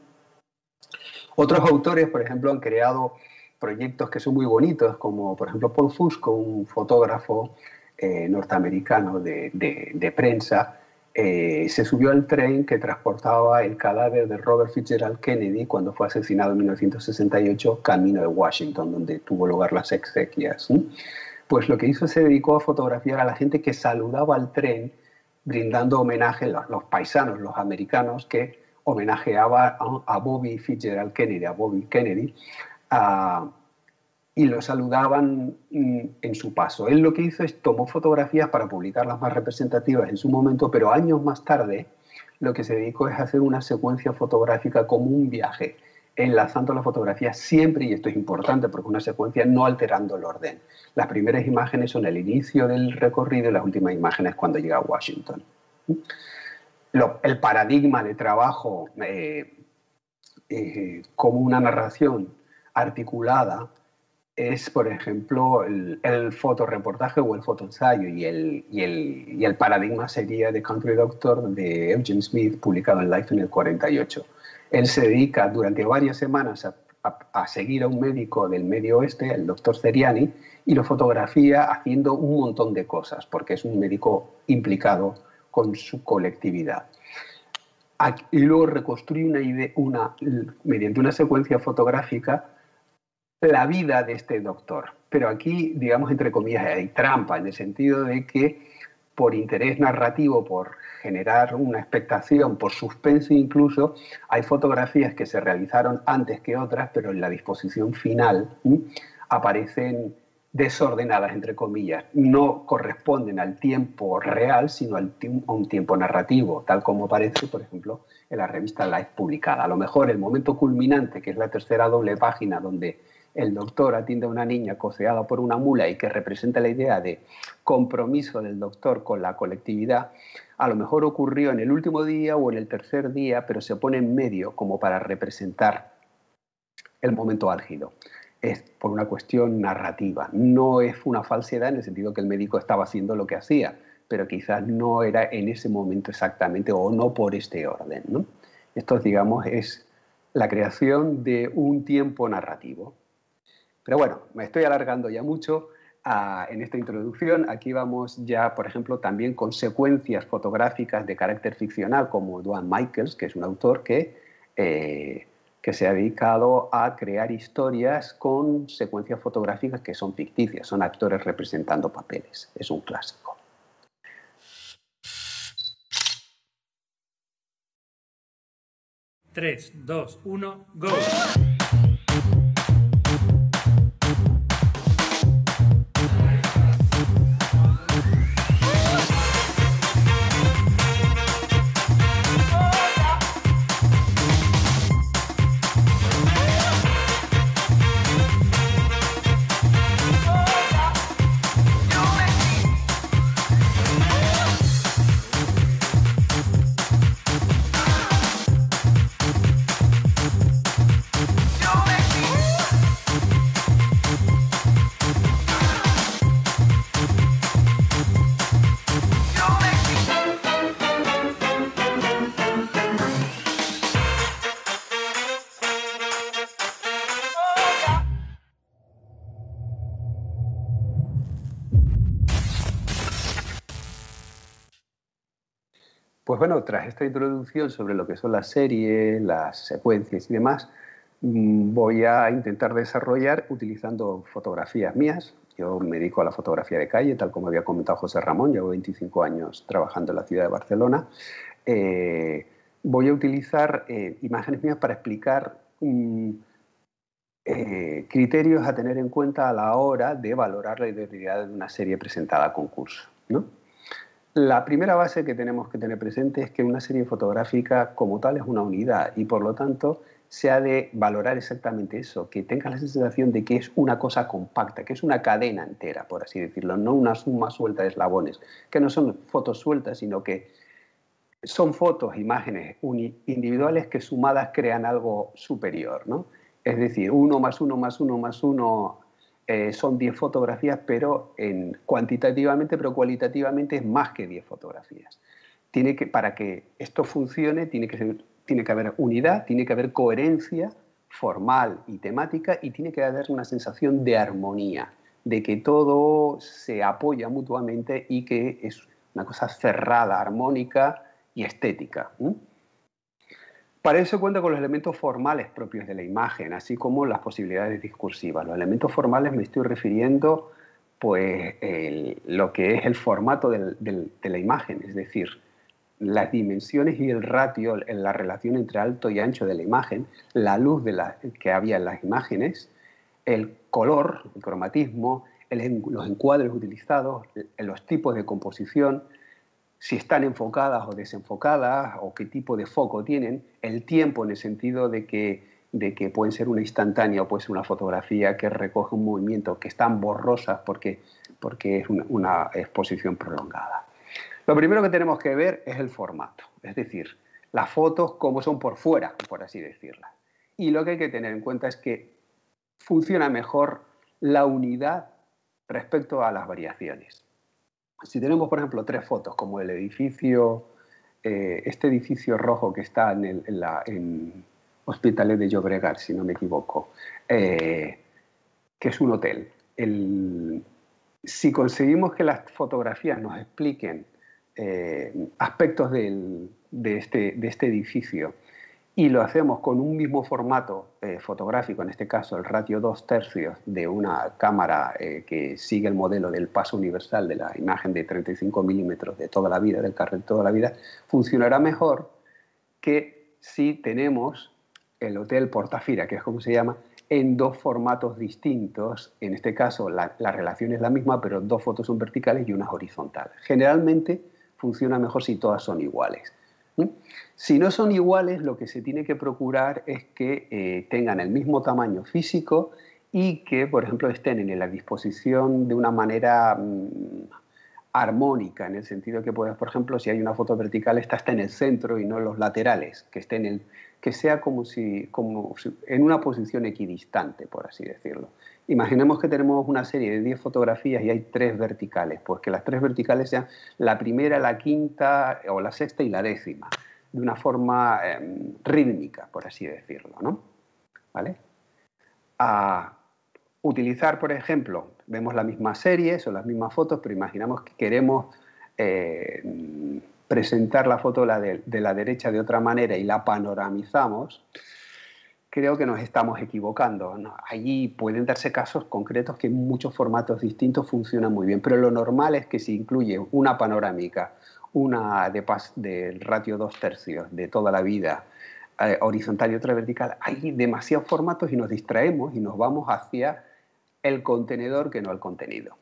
Otros autores, por ejemplo, han creado proyectos que son muy bonitos, como por ejemplo Paul Fusco, un fotógrafo eh, norteamericano de, de, de prensa, eh, se subió al tren que transportaba el cadáver de Robert Fitzgerald Kennedy cuando fue asesinado en mil novecientos sesenta y ocho camino de Washington, donde tuvo lugar las exequias. ¿sí? Pues lo que hizo se dedicó a fotografiar a la gente que saludaba al tren, brindando homenaje a los paisanos, los americanos, que homenajeaba a, a Bobby Fitzgerald Kennedy, a Bobby Kennedy, a, y lo saludaban en su paso. Él lo que hizo es tomó fotografías para publicar las más representativas en su momento, pero años más tarde lo que se dedicó es a hacer una secuencia fotográfica como un viaje, enlazando la fotografía siempre, y esto es importante porque una secuencia no alterando el orden. Las primeras imágenes son el inicio del recorrido y las últimas imágenes cuando llega a Washington. Lo, el paradigma de trabajo eh, eh, como una narración articulada es, por ejemplo, el, el fotoreportaje o el fotoensayo, y el, y, el, y el paradigma sería The Country Doctor de Eugene Smith, publicado en Life en el cuarenta y ocho. Él se dedica durante varias semanas a, a, a seguir a un médico del Medio Oeste, el doctor Seriani, y lo fotografía haciendo un montón de cosas, porque es un médico implicado con su colectividad. Y luego reconstruye una idea, una, mediante una secuencia fotográfica la vida de este doctor. Pero aquí, digamos, entre comillas, hay trampa, en el sentido de que por interés narrativo, por generar una expectación, por suspense incluso, hay fotografías que se realizaron antes que otras, pero en la disposición final ¿sí? aparecen desordenadas, entre comillas. No corresponden al tiempo real, sino al a un tiempo narrativo, tal como aparece, por ejemplo, en la revista Life publicada. A lo mejor el momento culminante, que es la tercera doble página, donde el doctor atiende a una niña coceada por una mula y que representa la idea de compromiso del doctor con la colectividad, a lo mejor ocurrió en el último día o en el tercer día, pero se pone en medio como para representar el momento álgido. Es por una cuestión narrativa. No es una falsedad en el sentido que el médico estaba haciendo lo que hacía, pero quizás no era en ese momento exactamente o no por este orden, ¿no? Esto, digamos, es la creación de un tiempo narrativo. Pero bueno, me estoy alargando ya mucho uh, en esta introducción. Aquí vamos ya, por ejemplo, también con secuencias fotográficas de carácter ficcional, como Duane Michaels, que es un autor que, eh, que se ha dedicado a crear historias con secuencias fotográficas que son ficticias, son actores representando papeles. Es un clásico. tres, dos, uno, go. Pues bueno, tras esta introducción sobre lo que son las series, las secuencias y demás, voy a intentar desarrollar utilizando fotografías mías. Yo me dedico a la fotografía de calle, tal como había comentado José Ramón, llevo veinticinco años trabajando en la ciudad de Barcelona. Eh, voy a utilizar eh, imágenes mías para explicar um, eh, criterios a tener en cuenta a la hora de valorar la identidad de una serie presentada a concurso, ¿no? La primera base que tenemos que tener presente es que una serie fotográfica como tal es una unidad y por lo tanto se ha de valorar exactamente eso, que tengas la sensación de que es una cosa compacta, que es una cadena entera, por así decirlo, no una suma suelta de eslabones, que no son fotos sueltas, sino que son fotos, imágenes individuales que sumadas crean algo superior, ¿no? Es decir, uno más uno más uno más uno eh, son diez fotografías, pero en, cuantitativamente, pero cualitativamente es más que diez fotografías. Tiene que, para que esto funcione, tiene que, ser, tiene que haber unidad, tiene que haber coherencia formal y temática y tiene que haber una sensación de armonía, de que todo se apoya mutuamente y que es una cosa cerrada, armónica y estética. ¿Mm? Para eso cuenta con los elementos formales propios de la imagen, así como las posibilidades discursivas. Los elementos formales me estoy refiriendo pues, el, lo que es el formato del, del, de la imagen, es decir, las dimensiones y el ratio, en la relación entre alto y ancho de la imagen, la luz de la, que había en las imágenes, el color, el cromatismo, el, los encuadres utilizados, los tipos de composición, si están enfocadas o desenfocadas, o qué tipo de foco tienen, el tiempo en el sentido de que, de que pueden ser una instantánea o puede ser una fotografía que recoge un movimiento, que están borrosas porque, porque es una, una exposición prolongada. Lo primero que tenemos que ver es el formato, es decir, las fotos como son por fuera, por así decirlas. Y lo que hay que tener en cuenta es que funciona mejor la unidad respecto a las variaciones. Si tenemos, por ejemplo, tres fotos, como el edificio, eh, este edificio rojo que está en, el, en, la, en Hospitalet de Llobregat, si no me equivoco, eh, que es un hotel. El, si conseguimos que las fotografías nos expliquen eh, aspectos del, de, este, de este edificio y lo hacemos con un mismo formato eh, fotográfico, en este caso el ratio dos tercios de una cámara eh, que sigue el modelo del paso universal de la imagen de treinta y cinco milímetros de toda la vida, del carrete de toda la vida, funcionará mejor que si tenemos el hotel Portafira, que es como se llama, en dos formatos distintos. En este caso la, la relación es la misma, pero dos fotos son verticales y una es horizontal. Generalmente funciona mejor si todas son iguales. ¿Mm? Si no son iguales, lo que se tiene que procurar es que eh, tengan el mismo tamaño físico y que, por ejemplo, estén en la disposición de una manera mmm, armónica, en el sentido que, pues, por ejemplo, si hay una foto vertical, esta está en el centro y no en los laterales, que, esté en el, que sea como si, como si, en una posición equidistante, por así decirlo. Imaginemos que tenemos una serie de diez fotografías y hay tres verticales, pues que las tres verticales sean la primera, la quinta o la sexta y la décima, de una forma eh, rítmica, por así decirlo, ¿no? ¿Vale? A utilizar, por ejemplo, vemos la misma serie, son las mismas fotos, pero imaginamos que queremos eh, presentar la foto de la, de, de la derecha de otra manera y la panoramizamos. Creo que nos estamos equivocando, ¿no? Allí pueden darse casos concretos que en muchos formatos distintos funcionan muy bien, pero lo normal es que si incluye una panorámica, una de, de ratio dos tercios de toda la vida, eh, horizontal y otra vertical, hay demasiados formatos y nos distraemos y nos vamos hacia el contenedor que no el contenido.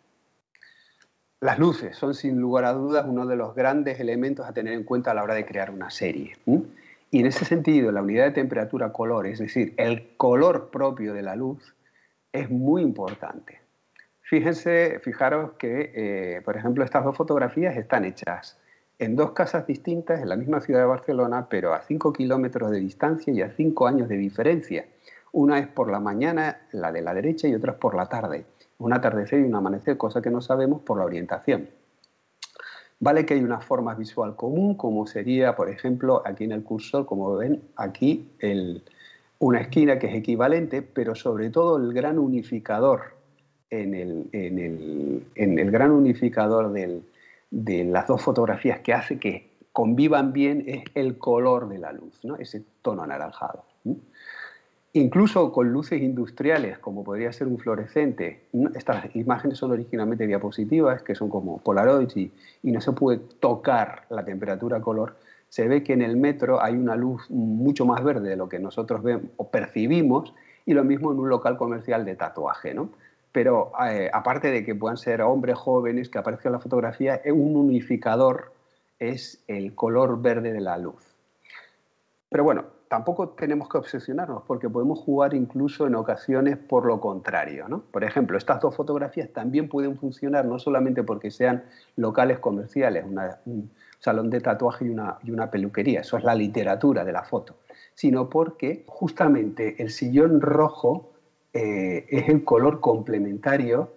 Las luces son sin lugar a dudas uno de los grandes elementos a tener en cuenta a la hora de crear una serie. ¿Mm? Y en ese sentido, la unidad de temperatura-color, es decir, el color propio de la luz, es muy importante. Fíjense, fijaros que, eh, por ejemplo, estas dos fotografías están hechas en dos casas distintas en la misma ciudad de Barcelona, pero a cinco kilómetros de distancia y a cinco años de diferencia. Una es por la mañana, la de la derecha, y otra es por la tarde. Un atardecer y un amanecer, cosa que no sabemos por la orientación. Vale que hay una forma visual común, como sería, por ejemplo, aquí en el cursor, como ven, aquí el, una esquina que es equivalente, pero sobre todo el gran unificador, en el, en el, en el gran unificador del, de las dos fotografías que hace que convivan bien es el color de la luz, ¿no? Ese tono anaranjado. ¿Mm? Incluso con luces industriales, como podría ser un fluorescente, estas imágenes son originalmente diapositivas, que son como Polaroids y, y no se puede tocar la temperatura color, se ve que en el metro hay una luz mucho más verde de lo que nosotros vemos o percibimos, y lo mismo en un local comercial de tatuaje, ¿no? Pero eh, aparte de que puedan ser hombres jóvenes que aparezcan en la fotografía, un unificador es el color verde de la luz. Pero bueno, tampoco tenemos que obsesionarnos porque podemos jugar incluso en ocasiones por lo contrario, ¿no? Por ejemplo, estas dos fotografías también pueden funcionar no solamente porque sean locales comerciales, una, un salón de tatuaje y una, y una peluquería, eso es la literatura de la foto, sino porque justamente el sillón rojo eh, es el color complementario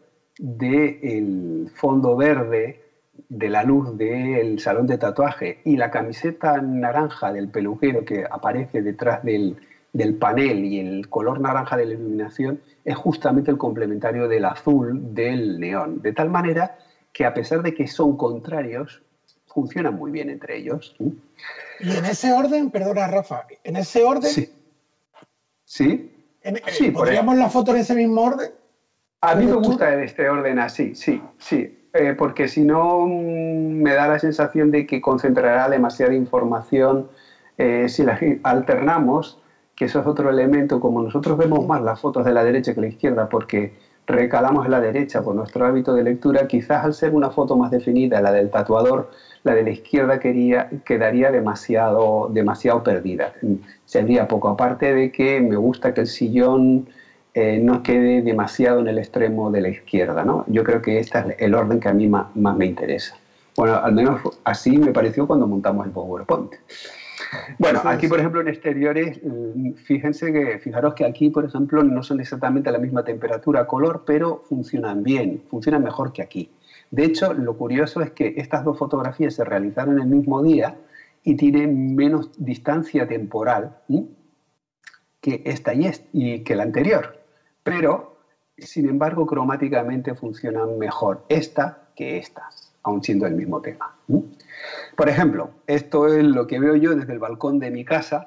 del fondo verde de la luz del salón de tatuaje, y la camiseta naranja del peluquero que aparece detrás del, del panel y el color naranja de la iluminación es justamente el complementario del azul del neón, de tal manera que a pesar de que son contrarios, funcionan muy bien entre ellos. Y en ese orden, perdona Rafa, en ese orden... Sí. ¿Sí? En, sí ¿Podríamos la foto en ese mismo orden? A mí me gusta en este orden así, sí, sí. Eh, porque si no me da la sensación de que concentrará demasiada información eh, si las alternamos, que eso es otro elemento. Como nosotros vemos más las fotos de la derecha que la izquierda porque recalamos en la derecha por nuestro hábito de lectura, quizás al ser una foto más definida, la del tatuador, la de la izquierda quería, quedaría demasiado, demasiado perdida. Sería poco, aparte de que me gusta que el sillón Eh, no quede demasiado en el extremo de la izquierda, ¿no? Yo creo que este es el orden que a mí más, más me interesa. Bueno, al menos así me pareció cuando montamos el PowerPoint. Bueno, aquí, por ejemplo, en exteriores, fíjense que, fijaros que aquí, por ejemplo, no son exactamente la misma temperatura, color, pero funcionan bien, funcionan mejor que aquí. De hecho, lo curioso es que estas dos fotografías se realizaron el mismo día y tienen menos distancia temporal, ¿sí?, que esta y, esta, y que la anterior. Pero, sin embargo, cromáticamente funcionan mejor esta que esta, aun siendo el mismo tema. ¿Mm? Por ejemplo, esto es lo que veo yo desde el balcón de mi casa.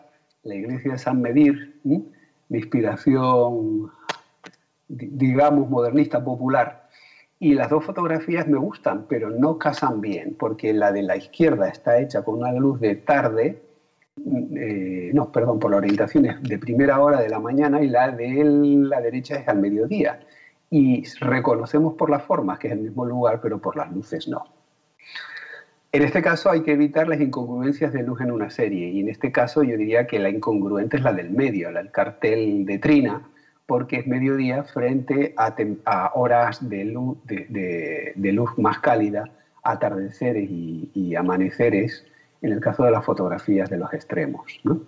la iglesia de San Medir, ¿sí?, de inspiración, digamos, modernista popular. Y las dos fotografías me gustan, pero no casan bien, porque la de la izquierda está hecha con una luz de tarde, eh, no, perdón, por la orientación es de primera hora de la mañana, y la de la derecha es al mediodía. Y reconocemos por las formas que es el mismo lugar, pero por las luces no. En este caso hay que evitar las incongruencias de luz en una serie, y en este caso yo diría que la incongruente es la del medio, el cartel de Trina, porque es mediodía frente a, a horas de luz, de, de, de luz más cálida, atardeceres y, y amaneceres, en el caso de las fotografías de los extremos, ¿no?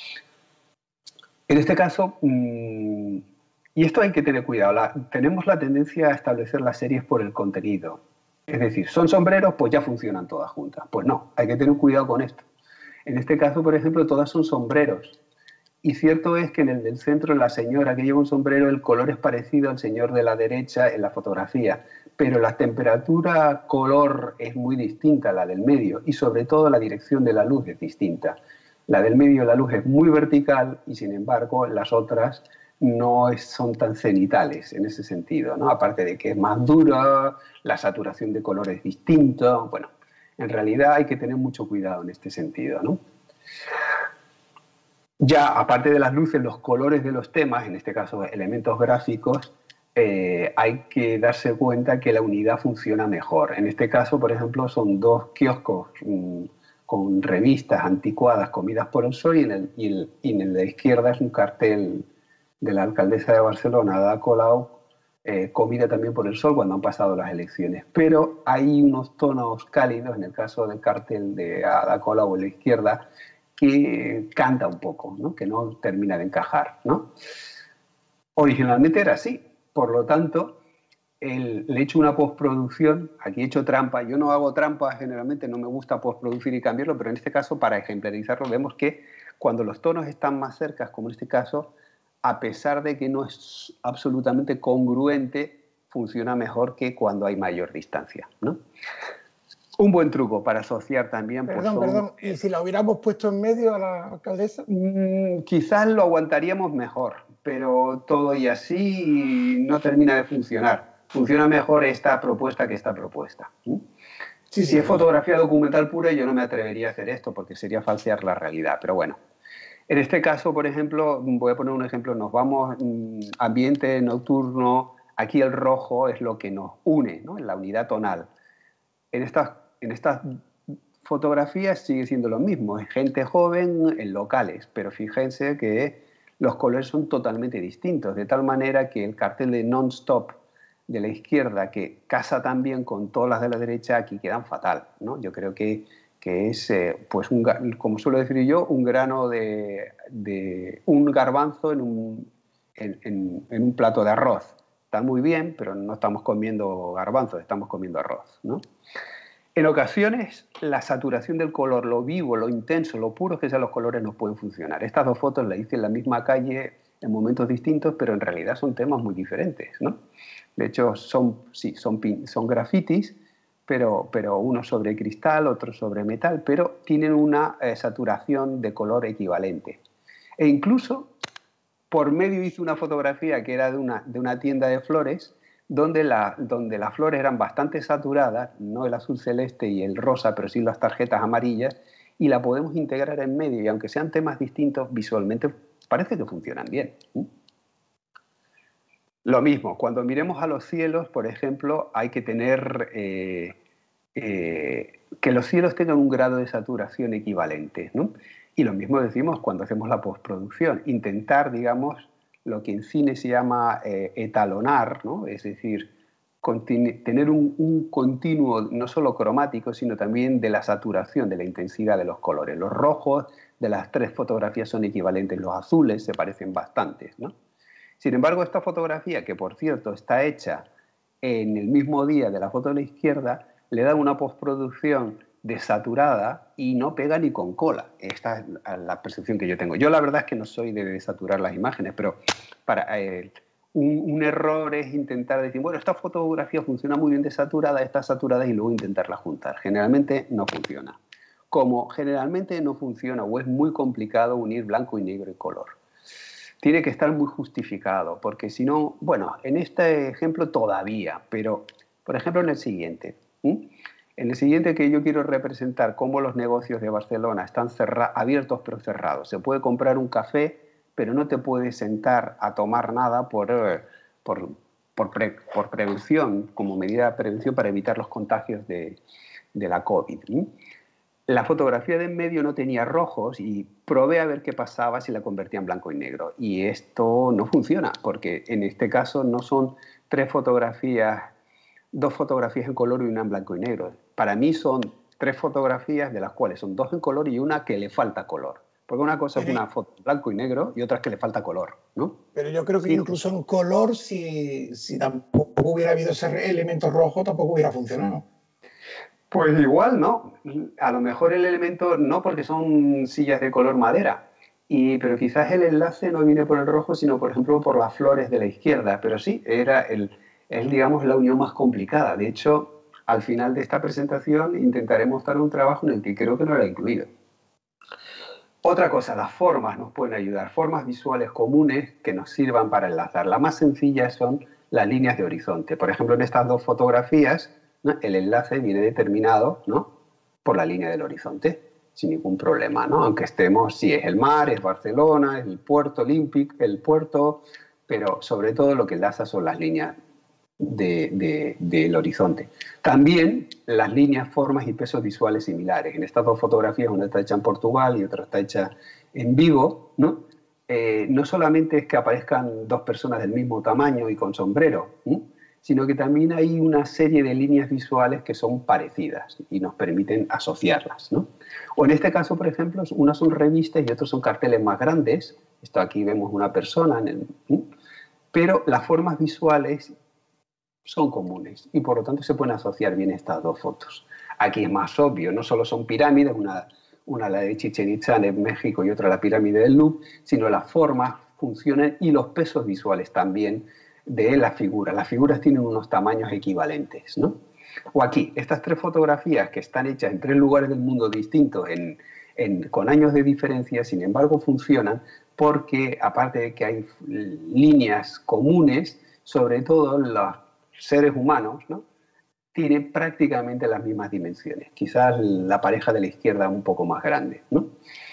En este caso, mmm, y esto hay que tener cuidado, la, tenemos la tendencia a establecer las series por el contenido. Es decir, son sombreros, pues ya funcionan todas juntas. Pues no, hay que tener cuidado con esto. En este caso, por ejemplo, todas son sombreros. Y cierto es que en el del centro, la señora que lleva un sombrero, el color es parecido al señor de la derecha en la fotografía, pero la temperatura color es muy distinta a la del medio, y sobre todo la dirección de la luz es distinta. La del medio, la luz es muy vertical, y sin embargo las otras no es, son tan cenitales en ese sentido, ¿no? Aparte de que es más dura, la saturación de color es distinta. Bueno, en realidad hay que tener mucho cuidado en este sentido, ¿no? Ya, aparte de las luces, los colores de los temas, en este caso elementos gráficos, eh, hay que darse cuenta que la unidad funciona mejor. En este caso, por ejemplo, son dos kioscos mmm, con revistas anticuadas comidas por el sol, y en el, y el, y en el de la izquierda es un cartel de la alcaldesa de Barcelona, Ada Colau, eh, comida también por el sol cuando han pasado las elecciones. Pero hay unos tonos cálidos, en el caso del cartel de Ada Colau en la izquierda, que canta un poco, ¿no? Que no termina de encajar, ¿no? Originalmente era así, por lo tanto, el, le he hecho una postproducción, aquí he hecho trampa, yo no hago trampa generalmente, no me gusta postproducir y cambiarlo, pero en este caso, para ejemplarizarlo, vemos que cuando los tonos están más cerca, como en este caso, a pesar de que no es absolutamente congruente, funciona mejor que cuando hay mayor distancia, ¿no? Un buen truco para asociar también... Perdón, pues, son, perdón, ¿y si la hubiéramos puesto en medio a la alcaldesa? Mmm, quizás lo aguantaríamos mejor, pero todo y así no termina de funcionar. Funciona mejor esta propuesta que esta propuesta. ¿Mm? Sí, si es fotografía documental pura, yo no me atrevería a hacer esto porque sería falsear la realidad, pero bueno. En este caso, por ejemplo, voy a poner un ejemplo, nos vamos mmm, ambiente nocturno, aquí el rojo es lo que nos une, ¿no? En la unidad tonal. En estas, en estas fotografías sigue siendo lo mismo, es gente joven en locales, pero fíjense que los colores son totalmente distintos, de tal manera que el cartel de non-stop de la izquierda, que casa también con todas las de la derecha, aquí quedan fatal, ¿no? Yo creo que, que es, eh, pues un, como suelo decir yo, un grano de, de un garbanzo en un, en, en, en un plato de arroz. Está muy bien, pero no estamos comiendo garbanzos, estamos comiendo arroz, ¿no? En ocasiones, la saturación del color, lo vivo, lo intenso, lo puros que sean los colores, no pueden funcionar. Estas dos fotos las hice en la misma calle en momentos distintos, pero en realidad son temas muy diferentes, ¿no? De hecho, son, sí, son, son grafitis, pero, pero uno sobre cristal, otro sobre metal, pero tienen una eh, saturación de color equivalente. E incluso, por medio hice una fotografía que era de una, de una tienda de flores, Donde, la, donde las flores eran bastante saturadas, no el azul celeste y el rosa, pero sí las tarjetas amarillas, y la podemos integrar en medio, y aunque sean temas distintos, visualmente parece que funcionan bien. ¿Mm? Lo mismo, cuando miremos a los cielos, por ejemplo, hay que tener eh, eh, que los cielos tengan un grado de saturación equivalente, ¿no? Y lo mismo decimos cuando hacemos la postproducción, intentar, digamos, lo que en cine se llama eh, etalonar, ¿no? Es decir, tener un, un continuo no solo cromático, sino también de la saturación, de la intensidad de los colores. Los rojos de las tres fotografías son equivalentes, los azules se parecen bastante, ¿no? Sin embargo, esta fotografía, que por cierto está hecha en el mismo día de la foto de la izquierda, le da una postproducción desaturada y no pega ni con cola. Esta es la percepción que yo tengo. Yo la verdad es que no soy de desaturar las imágenes, pero para, eh, un, un error es intentar decir, bueno, esta fotografía funciona muy bien desaturada, está saturada, y luego intentarla juntar. Generalmente no funciona. como generalmente no funciona o es muy complicado unir blanco y negro y color. Tiene que estar muy justificado, porque si no, bueno, en este ejemplo todavía, pero por ejemplo en el siguiente, ¿sí? En el siguiente que yo quiero representar cómo los negocios de Barcelona están abiertos pero cerrados. Se puede comprar un café, pero no te puedes sentar a tomar nada por, por, por, pre, por prevención, como medida de prevención para evitar los contagios de, de la COVID. ¿Sí? La fotografía de en medio no tenía rojos y probé a ver qué pasaba si la convertía en blanco y negro. Y esto no funciona, porque en este caso no son tres fotografías, dos fotografías en color y una en blanco y negro. Para mí son tres fotografías de las cuales son dos en color y una que le falta color. Porque una cosa pero, es una foto en blanco y negro y otra es que le falta color, ¿no? Pero yo creo que sí, incluso en color, si, si tampoco hubiera habido ese elemento rojo, tampoco hubiera funcionado. Pues igual, ¿no? A lo mejor el elemento no, porque son sillas de color madera, y, pero quizás el enlace no viene por el rojo, sino, por ejemplo, por las flores de la izquierda. Pero sí, era el, es, digamos, la unión más complicada. De hecho, al final de esta presentación intentaré mostrar un trabajo en el que creo que no lo he incluido. Otra cosa, las formas nos pueden ayudar. Formas visuales comunes que nos sirvan para enlazar. La más sencilla son las líneas de horizonte. Por ejemplo, en estas dos fotografías, ¿no? El enlace viene determinado, ¿no? Por la línea del horizonte, sin ningún problema, ¿no? Aunque estemos, sí, es el mar, es Barcelona, es el puerto olímpico, el puerto, pero sobre todo lo que enlaza son las líneas de, de, del horizonte. También las líneas, formas y pesos visuales similares. En estas dos fotografías, una está hecha en Portugal y otra está hecha en Vigo, ¿no? Eh, no solamente es que aparezcan dos personas del mismo tamaño y con sombrero, ¿sí? Sino que también hay una serie de líneas visuales que son parecidas y nos permiten asociarlas, ¿no? O en este caso, por ejemplo, unas son revistas y otros son carteles más grandes. Esto aquí vemos una persona, en el, ¿sí? Pero las formas visuales son comunes y por lo tanto se pueden asociar bien estas dos fotos. Aquí es más obvio, no solo son pirámides, una, una la de Chichén Itzá en México y otra la pirámide del Louvre, sino las formas funcionan y los pesos visuales también de las figuras. Las figuras tienen unos tamaños equivalentes, ¿no? O aquí, estas tres fotografías que están hechas en tres lugares del mundo distintos, en, en, con años de diferencia, sin embargo funcionan porque, aparte de que hay líneas comunes, sobre todo los seres humanos, ¿no? Tienen prácticamente las mismas dimensiones. Quizás la pareja de la izquierda un poco más grande, ¿no?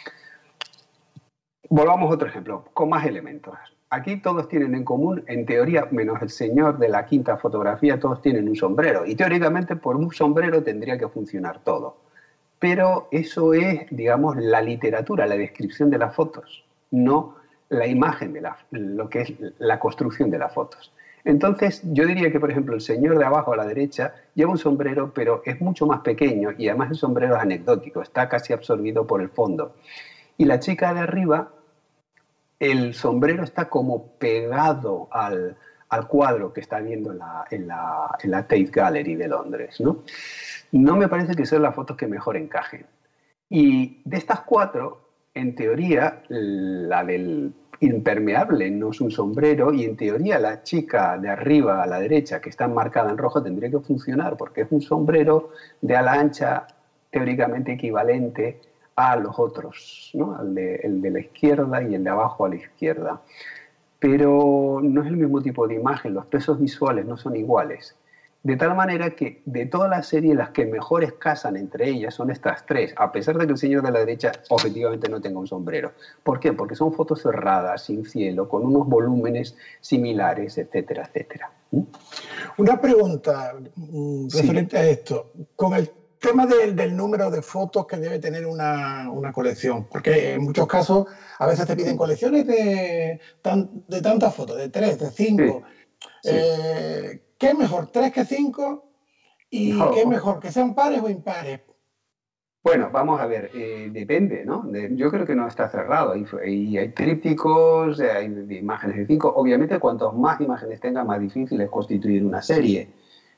Volvamos a otro ejemplo, con más elementos. Aquí todos tienen en común, en teoría, menos el señor de la quinta fotografía, todos tienen un sombrero. Y teóricamente por un sombrero tendría que funcionar todo. Pero eso es, digamos, la literatura, la descripción de las fotos, no la imagen de la, lo que es la construcción de las fotos. Entonces, yo diría que, por ejemplo, el señor de abajo a la derecha lleva un sombrero, pero es mucho más pequeño y además el sombrero es anecdótico, está casi absorbido por el fondo. Y la chica de arriba, el sombrero está como pegado al, al cuadro que está viendo en la, en, la, en la Tate Gallery de Londres, ¿no? No me parece que sean las fotos que mejor encajen. Y de estas cuatro, en teoría, la del impermeable no es un sombrero y en teoría la chica de arriba a la derecha, que está enmarcada en rojo, tendría que funcionar porque es un sombrero de ala ancha teóricamente equivalente a los otros, ¿no? Al de, el de la izquierda y el de abajo a la izquierda. Pero no es el mismo tipo de imagen, los pesos visuales no son iguales. De tal manera que de toda la serie las que mejores casan entre ellas son estas tres, a pesar de que el señor de la derecha objetivamente no tenga un sombrero. ¿Por qué? Porque son fotos cerradas, sin cielo, con unos volúmenes similares, etcétera, etcétera. ¿Mm? Una pregunta mm, referente sí. a esto. Con el tema del, del número de fotos que debe tener una, una colección, porque en muchos casos a veces te piden colecciones de, tan, de tantas fotos, de tres, de cinco. Sí. Sí. Eh, ¿Qué es mejor, tres que cinco? ¿Y no. qué es mejor, que sean pares o impares? Bueno, vamos a ver, eh, depende, ¿no? De, yo creo que no está cerrado. Y hay, hay trípticos, hay imágenes de cinco. Obviamente, cuantos más imágenes tenga, más difícil es constituir una serie.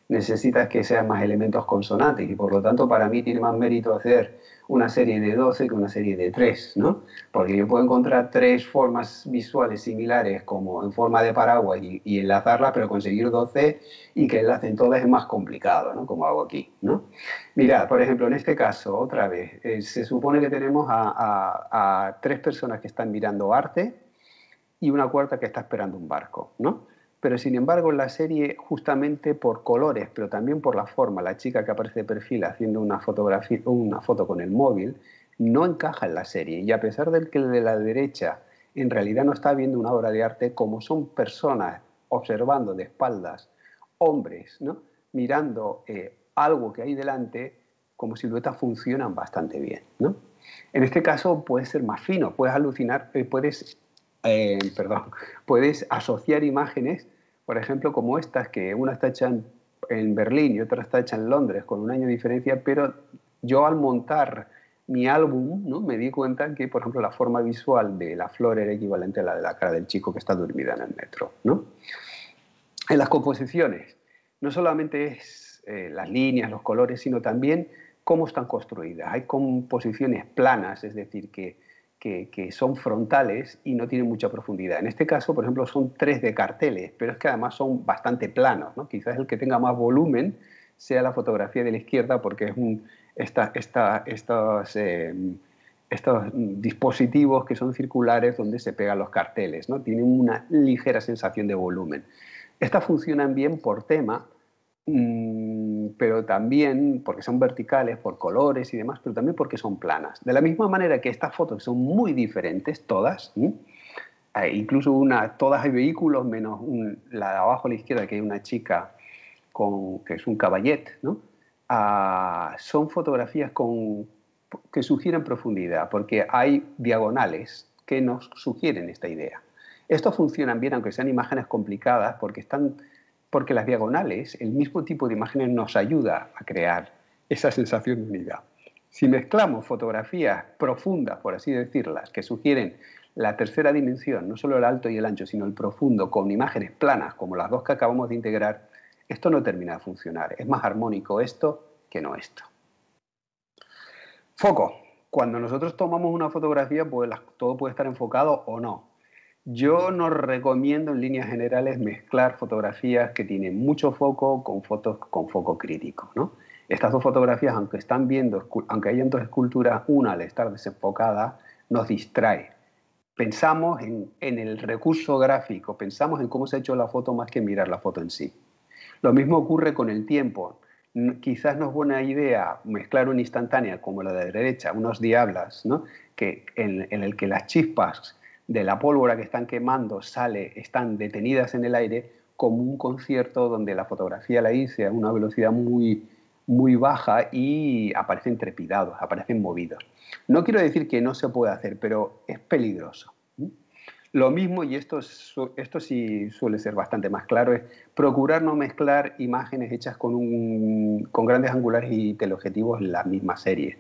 necesitas que sean más elementos consonantes y por lo tanto para mí tiene más mérito hacer una serie de doce que una serie de tres, ¿no? Porque yo puedo encontrar tres formas visuales similares como en forma de paraguas y, y enlazarlas, pero conseguir doce y que enlacen todas es más complicado, ¿no? Como hago aquí, ¿no? Mirad, por ejemplo, en este caso, otra vez, eh, se supone que tenemos a, a, a tres personas que están mirando arte y una cuarta que está esperando un barco, ¿no? Pero sin embargo en la serie, justamente por colores, pero también por la forma, la chica que aparece de perfil haciendo una fotografía, una foto con el móvil, no encaja en la serie. Y a pesar de que el de la derecha en realidad no está viendo una obra de arte, como son personas observando de espaldas, hombres, ¿no? Mirando eh, algo que hay delante, como siluetas funcionan bastante bien, ¿no? En este caso puede ser más fino, puedes alucinar, eh, puedes... Eh, perdón, puedes asociar imágenes, por ejemplo, como estas, que una está hecha en, en Berlín y otra está hecha en Londres, con un año de diferencia, pero yo al montar mi álbum, ¿no?, me di cuenta que, por ejemplo, la forma visual de la flor era equivalente a la de la cara del chico que está dormida en el metro, ¿no? En las composiciones, no solamente es eh, las líneas, los colores, sino también cómo están construidas. Hay composiciones planas, es decir, que Que, que son frontales y no tienen mucha profundidad. En este caso, por ejemplo, son tres de carteles, pero es que además son bastante planos, ¿no? Quizás el que tenga más volumen sea la fotografía de la izquierda porque es un, esta, esta, estos, eh, estos dispositivos que son circulares donde se pegan los carteles, ¿no? Tienen una ligera sensación de volumen. Estas funcionan bien por tema, pero también porque son verticales, por colores y demás, pero también porque son planas. De la misma manera que estas fotos son muy diferentes, todas, ¿sí? eh, incluso una, todas hay vehículos, menos un, la de abajo a la izquierda, que hay una chica con, que es un caballet, ¿no? Ah, son fotografías con, que sugieren profundidad, porque hay diagonales que nos sugieren esta idea. Estos funcionan bien, aunque sean imágenes complicadas, porque están... porque las diagonales, el mismo tipo de imágenes nos ayuda a crear esa sensación de unidad. Si mezclamos fotografías profundas, por así decirlas, que sugieren la tercera dimensión, no solo el alto y el ancho, sino el profundo, con imágenes planas, como las dos que acabamos de integrar, esto no termina de funcionar. Es más armónico esto que no esto. Foco. Cuando nosotros tomamos una fotografía, pues todo puede estar enfocado o no. Yo no recomiendo en líneas generales mezclar fotografías que tienen mucho foco con fotos con foco crítico, ¿no? Estas dos fotografías, aunque están viendo, aunque hayan dos esculturas, una al estar desenfocada, nos distrae. Pensamos en, en el recurso gráfico, pensamos en cómo se ha hecho la foto más que en mirar la foto en sí. Lo mismo ocurre con el tiempo. Quizás no es buena idea mezclar una instantánea como la de la derecha, unos diablas, ¿no? que, en, en el que las chispas de la pólvora que están quemando sale, están detenidas en el aire, como un concierto donde la fotografía la hice a una velocidad muy, muy baja y aparecen trepidados, aparecen movidos. No quiero decir que no se pueda hacer, pero es peligroso. Lo mismo, y esto, esto sí suele ser bastante más claro, es procurar no mezclar imágenes hechas con, un, con grandes angulares y teleobjetivos en la misma serie,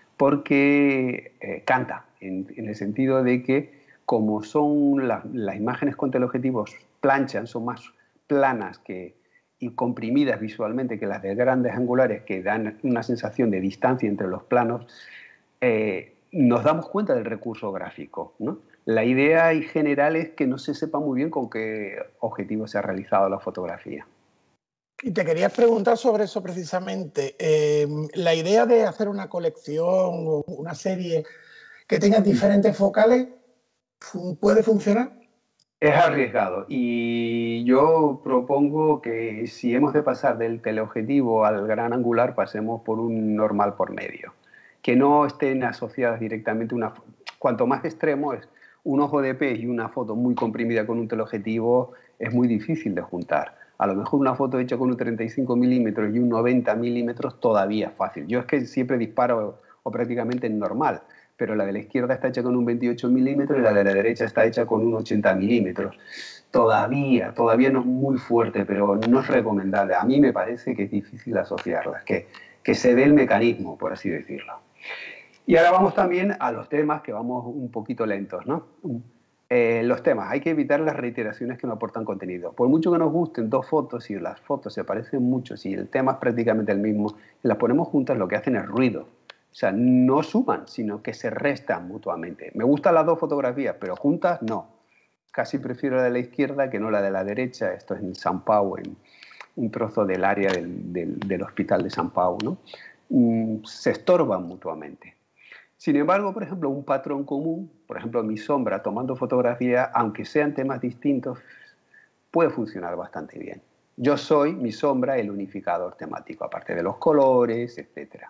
porque eh, canta, en, en el sentido de que como son la, las imágenes con teleobjetivos planchan, son más planas que, y comprimidas visualmente que las de grandes angulares, que dan una sensación de distancia entre los planos, eh, nos damos cuenta del recurso gráfico, ¿no? La idea en general es que no se sepa muy bien con qué objetivo se ha realizado la fotografía. Y te quería preguntar sobre eso precisamente. Eh, la idea de hacer una colección o una serie que tenga diferentes focales, ¿puede funcionar? Es arriesgado y yo propongo que si hemos de pasar del teleobjetivo al gran angular, pasemos por un normal por medio. Que no estén asociadas directamente una... Cuanto más extremo es un ojo de pez y una foto muy comprimida con un teleobjetivo, es muy difícil de juntar. A lo mejor una foto hecha con un treinta y cinco milímetros y un noventa milímetros todavía es fácil. Yo es que siempre disparo o prácticamente en normal, pero la de la izquierda está hecha con un veintiocho milímetros y la de la derecha está hecha con un ochenta milímetros. Todavía, todavía no es muy fuerte, pero no es recomendable. A mí me parece que es difícil asociarlas, que, que se dé el mecanismo, por así decirlo. Y ahora vamos también a los temas que vamos un poquito lentos, ¿no? Eh, los temas, hay que evitar las reiteraciones que no aportan contenido. Por mucho que nos gusten dos fotos y las fotos se parecen mucho, si el tema es prácticamente el mismo, y las ponemos juntas, lo que hacen es ruido. O sea, no suman, sino que se restan mutuamente. Me gustan las dos fotografías, pero juntas no. Casi prefiero la de la izquierda que no la de la derecha. Esto es en San Pau, en un trozo del área del, del, del hospital de San Pau, ¿no? Mm, se estorban mutuamente. Sin embargo, por ejemplo, un patrón común, por ejemplo, mi sombra tomando fotografía, aunque sean temas distintos, puede funcionar bastante bien. Yo soy, mi sombra, el unificador temático, aparte de los colores, etcétera.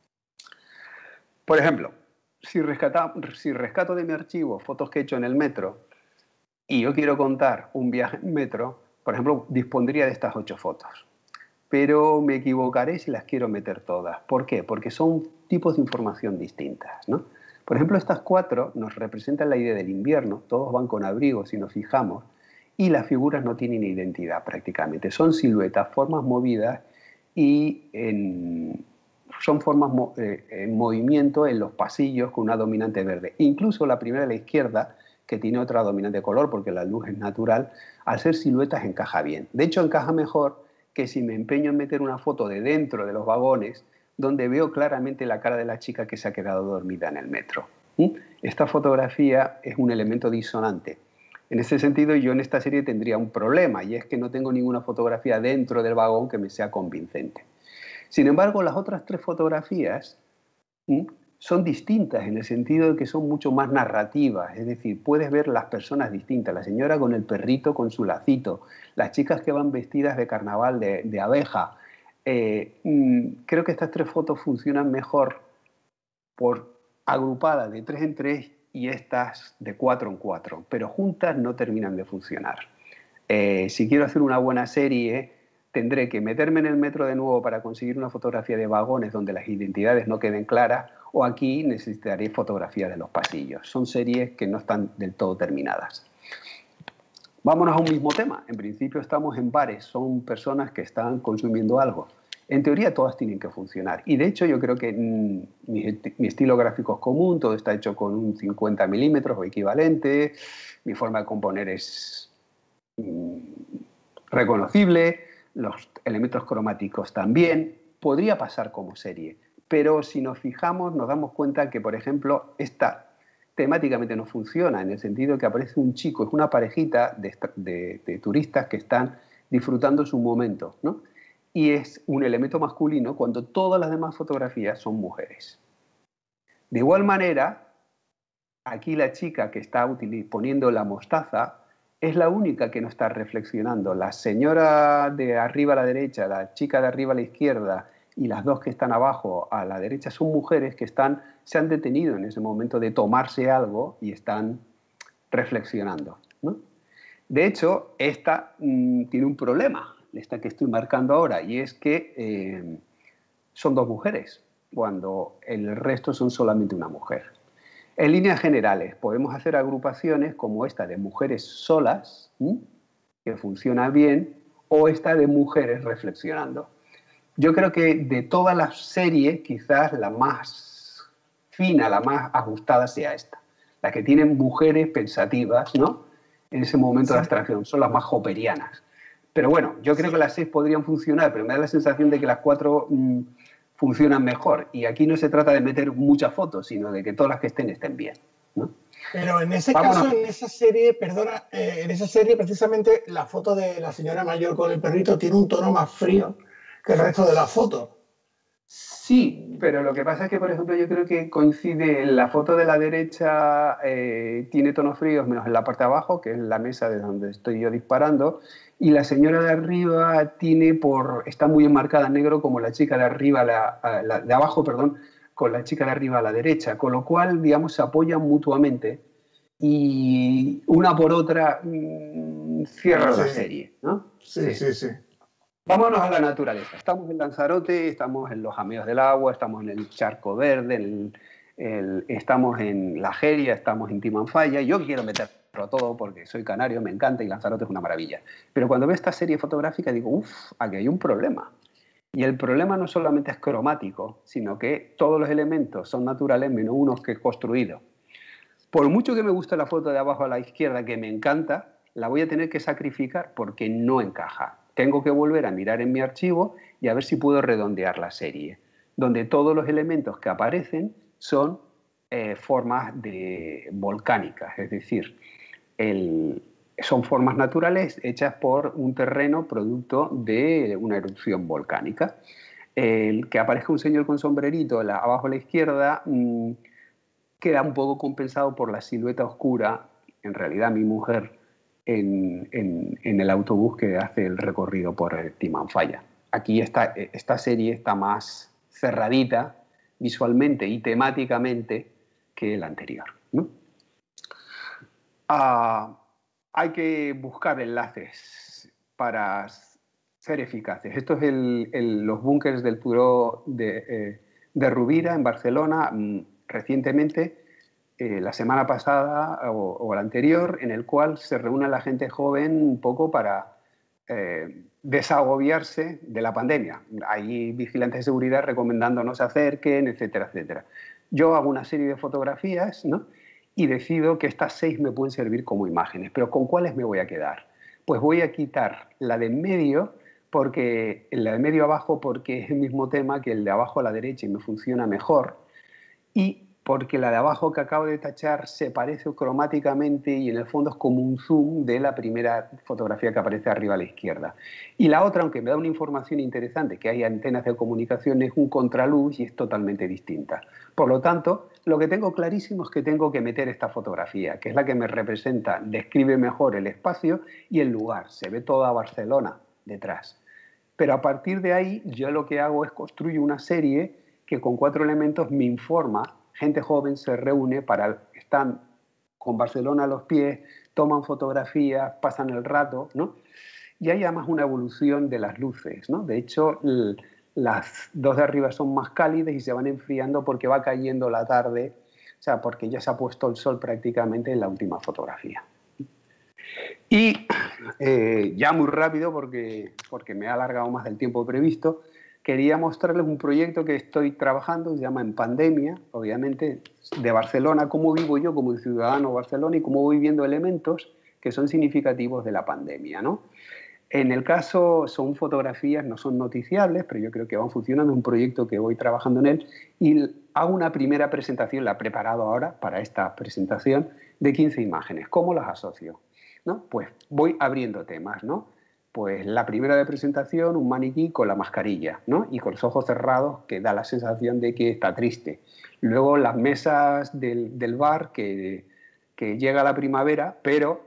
Por ejemplo, si, rescata, si rescato de mi archivo fotos que he hecho en el metro y yo quiero contar un viaje en metro, por ejemplo, dispondría de estas ocho fotos. Pero me equivocaré si las quiero meter todas. ¿Por qué? Porque son tipos de información distintas, ¿no? Por ejemplo, estas cuatro nos representan la idea del invierno, todos van con abrigos si nos fijamos, y las figuras no tienen identidad prácticamente. Son siluetas, formas movidas y en, son formas eh, en movimiento en los pasillos con una dominante verde. Incluso la primera de la izquierda, que tiene otra dominante color porque la luz es natural, al ser siluetas encaja bien. De hecho, encaja mejor que si me empeño en meter una foto de dentro de los vagones donde veo claramente la cara de la chica que se ha quedado dormida en el metro. ¿Mm? Esta fotografía es un elemento disonante. En ese sentido, yo en esta serie tendría un problema, y es que no tengo ninguna fotografía dentro del vagón que me sea convincente. Sin embargo, las otras tres fotografías ¿Mm? son distintas en el sentido de que son mucho más narrativas, es decir, puedes ver las personas distintas, la señora con el perrito con su lacito, las chicas que van vestidas de carnaval de, de abeja. Eh, creo que estas tres fotos funcionan mejor por agrupadas de tres en tres y estas de cuatro en cuatro, pero juntas no terminan de funcionar. Eh, si quiero hacer una buena serie, tendré que meterme en el metro de nuevo para conseguir una fotografía de vagones donde las identidades no queden claras, o aquí necesitaré fotografías de los pasillos. Son series que no están del todo terminadas. Vámonos a un mismo tema. En principio estamos en bares, son personas que están consumiendo algo. En teoría todas tienen que funcionar. Y de hecho yo creo que mmm, mi, mi estilo gráfico es común, todo está hecho con un cincuenta milímetros o equivalente, mi forma de componer es mmm, reconocible, los elementos cromáticos también. Podría pasar como serie, pero si nos fijamos nos damos cuenta que, por ejemplo, esta temáticamente no funciona, en el sentido que aparece un chico, es una parejita de, de, de turistas que están disfrutando su momento, ¿no? Y es un elemento masculino cuando todas las demás fotografías son mujeres. De igual manera, aquí la chica que está poniendo la mostaza es la única que no está reflexionando. La señora de arriba a la derecha, la chica de arriba a la izquierda y las dos que están abajo a la derecha son mujeres que están, se han detenido en ese momento de tomarse algo y están reflexionando, ¿no? De hecho, esta mmm, tiene un problema, esta que estoy marcando ahora, y es que eh, son dos mujeres, cuando el resto son solamente una mujer. En líneas generales, podemos hacer agrupaciones como esta de mujeres solas, ¿m? que funciona bien, o esta de mujeres reflexionando. Yo creo que de todas las series, quizás la más fina, la más ajustada sea esta. La que tienen mujeres pensativas, ¿no? En ese momento sí. de abstracción, son las más hopperianas. Pero bueno, yo creo sí. que las seis podrían funcionar, pero me da la sensación de que las cuatro mmm, funcionan mejor. Y aquí no se trata de meter muchas fotos, sino de que todas las que estén estén bien, ¿no? Pero en ese Vámonos. caso, en esa serie, perdona, eh, en esa serie precisamente la foto de la señora mayor con el perrito tiene un tono más frío que el resto de las fotos. Sí, pero lo que pasa es que, por ejemplo, yo creo que coincide, la foto de la derecha eh, tiene tonos fríos, menos en la parte de abajo, que es la mesa de donde estoy yo disparando, y la señora de arriba tiene por, está muy enmarcada en negro como la chica de arriba, la, la, de abajo, perdón, con la chica de arriba a la derecha, con lo cual, digamos, se apoyan mutuamente y una por otra mmm, cierra sí. la serie, ¿no? Sí, sí, sí. sí. Vámonos a la naturaleza. Estamos en Lanzarote, estamos en los Jameos del Agua, estamos en el Charco Verde, en el, el, estamos en La Jeria, estamos en Timanfaya. Yo quiero meterlo todo porque soy canario, me encanta y Lanzarote es una maravilla. Pero cuando veo esta serie fotográfica digo, uff, aquí hay un problema. Y el problema no solamente es cromático, sino que todos los elementos son naturales menos unos que construidos. Por mucho que me guste la foto de abajo a la izquierda, que me encanta, la voy a tener que sacrificar porque no encaja. Tengo que volver a mirar en mi archivo y a ver si puedo redondear la serie, donde todos los elementos que aparecen son eh, formas de volcánicas, es decir, el, son formas naturales hechas por un terreno producto de una erupción volcánica. El que aparezca un señor con sombrerito la, abajo a la izquierda mmm, queda un poco compensado por la silueta oscura, en realidad mi mujer, en, en, en el autobús que hace el recorrido por Timanfaya. Aquí esta, esta serie está más cerradita visualmente y temáticamente que la anterior, ¿no? Ah, hay que buscar enlaces para ser eficaces. Esto es el, el, los búnkers del Turó de, eh, de Rubira, en Barcelona, recientemente, eh, la semana pasada o, o la anterior, en el cual se reúne la gente joven un poco para eh, desagobiarse de la pandemia. Hay vigilantes de seguridad recomendando no se acerquen, etcétera, etcétera. Yo hago una serie de fotografías, ¿no? Y decido que estas seis me pueden servir como imágenes, pero ¿con cuáles me voy a quedar? Pues voy a quitar la de en medio, porque la de medio abajo porque es el mismo tema que el de abajo a la derecha y me funciona mejor, y porque la de abajo que acabo de tachar se parece cromáticamente y en el fondo es como un zoom de la primera fotografía que aparece arriba a la izquierda. Y la otra, aunque me da una información interesante, que hay antenas de comunicación, es un contraluz y es totalmente distinta. Por lo tanto, lo que tengo clarísimo es que tengo que meter esta fotografía, que es la que me representa, describe mejor el espacio y el lugar. Se ve toda Barcelona detrás. Pero a partir de ahí, yo lo que hago es construir una serie que con cuatro elementos me informa. Gente joven se reúne, para, están con Barcelona a los pies, toman fotografías, pasan el rato, ¿no? Y hay además una evolución de las luces, ¿no? De hecho, las dos de arriba son más cálidas y se van enfriando porque va cayendo la tarde, o sea, porque ya se ha puesto el sol prácticamente en la última fotografía. Y eh, ya muy rápido, porque, porque me ha alargado más del tiempo previsto, quería mostrarles un proyecto que estoy trabajando, se llama En Pandemia, obviamente, de Barcelona, cómo vivo yo como ciudadano de Barcelona y cómo voy viendo elementos que son significativos de la pandemia, ¿no? En el caso son fotografías, no son noticiables, pero yo creo que van funcionando, es un proyecto que voy trabajando en él y hago una primera presentación, la he preparado ahora para esta presentación, de quince imágenes. ¿Cómo las asocio? ¿No? Pues voy abriendo temas, ¿no? Pues la primera de presentación, un maniquí con la mascarilla, ¿no? Y con los ojos cerrados, que da la sensación de que está triste. Luego las mesas del, del bar, que, que llega la primavera, pero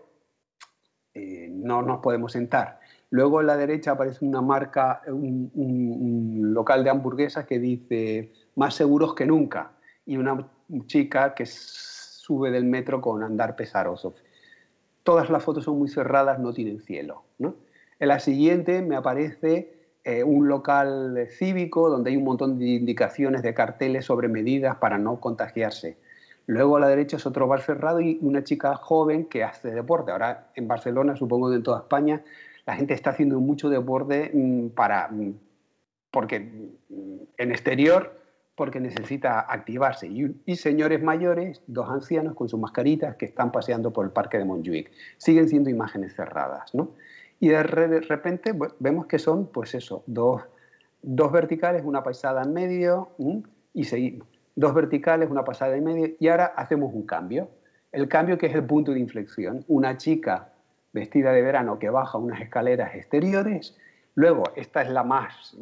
eh, no nos podemos sentar. Luego en la derecha aparece una marca, un, un, un local de hamburguesas que dice más seguros que nunca. Y una chica que sube del metro con andar pesaroso. Todas las fotos son muy cerradas, no tienen cielo, ¿no? En la siguiente me aparece eh, un local cívico donde hay un montón de indicaciones de carteles sobre medidas para no contagiarse. Luego a la derecha es otro bar cerrado y una chica joven que hace deporte. Ahora en Barcelona, supongo que en toda España, la gente está haciendo mucho deporte mmm, para, mmm, porque mmm, en exterior, porque necesita activarse. Y, y señores mayores, dos ancianos con sus mascaritas que están paseando por el parque de Montjuïc. Siguen siendo imágenes cerradas, ¿no? Y de repente bueno, vemos que son, pues eso, dos, dos verticales, una pasada en medio, ¿m? y seguimos. Dos verticales, una pasada en medio, y ahora hacemos un cambio. El cambio que es el punto de inflexión. Una chica vestida de verano que baja unas escaleras exteriores. Luego, esta es la más,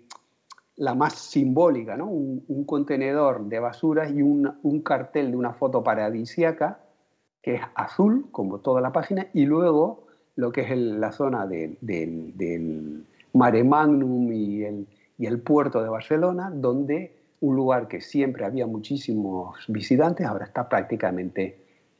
la más simbólica, ¿no? Un, un contenedor de basuras y un, un cartel de una foto paradisíaca que es azul, como toda la página, y luego lo que es el, la zona de, de, del Mare Magnum y el, y el puerto de Barcelona, donde un lugar que siempre había muchísimos visitantes, ahora está prácticamente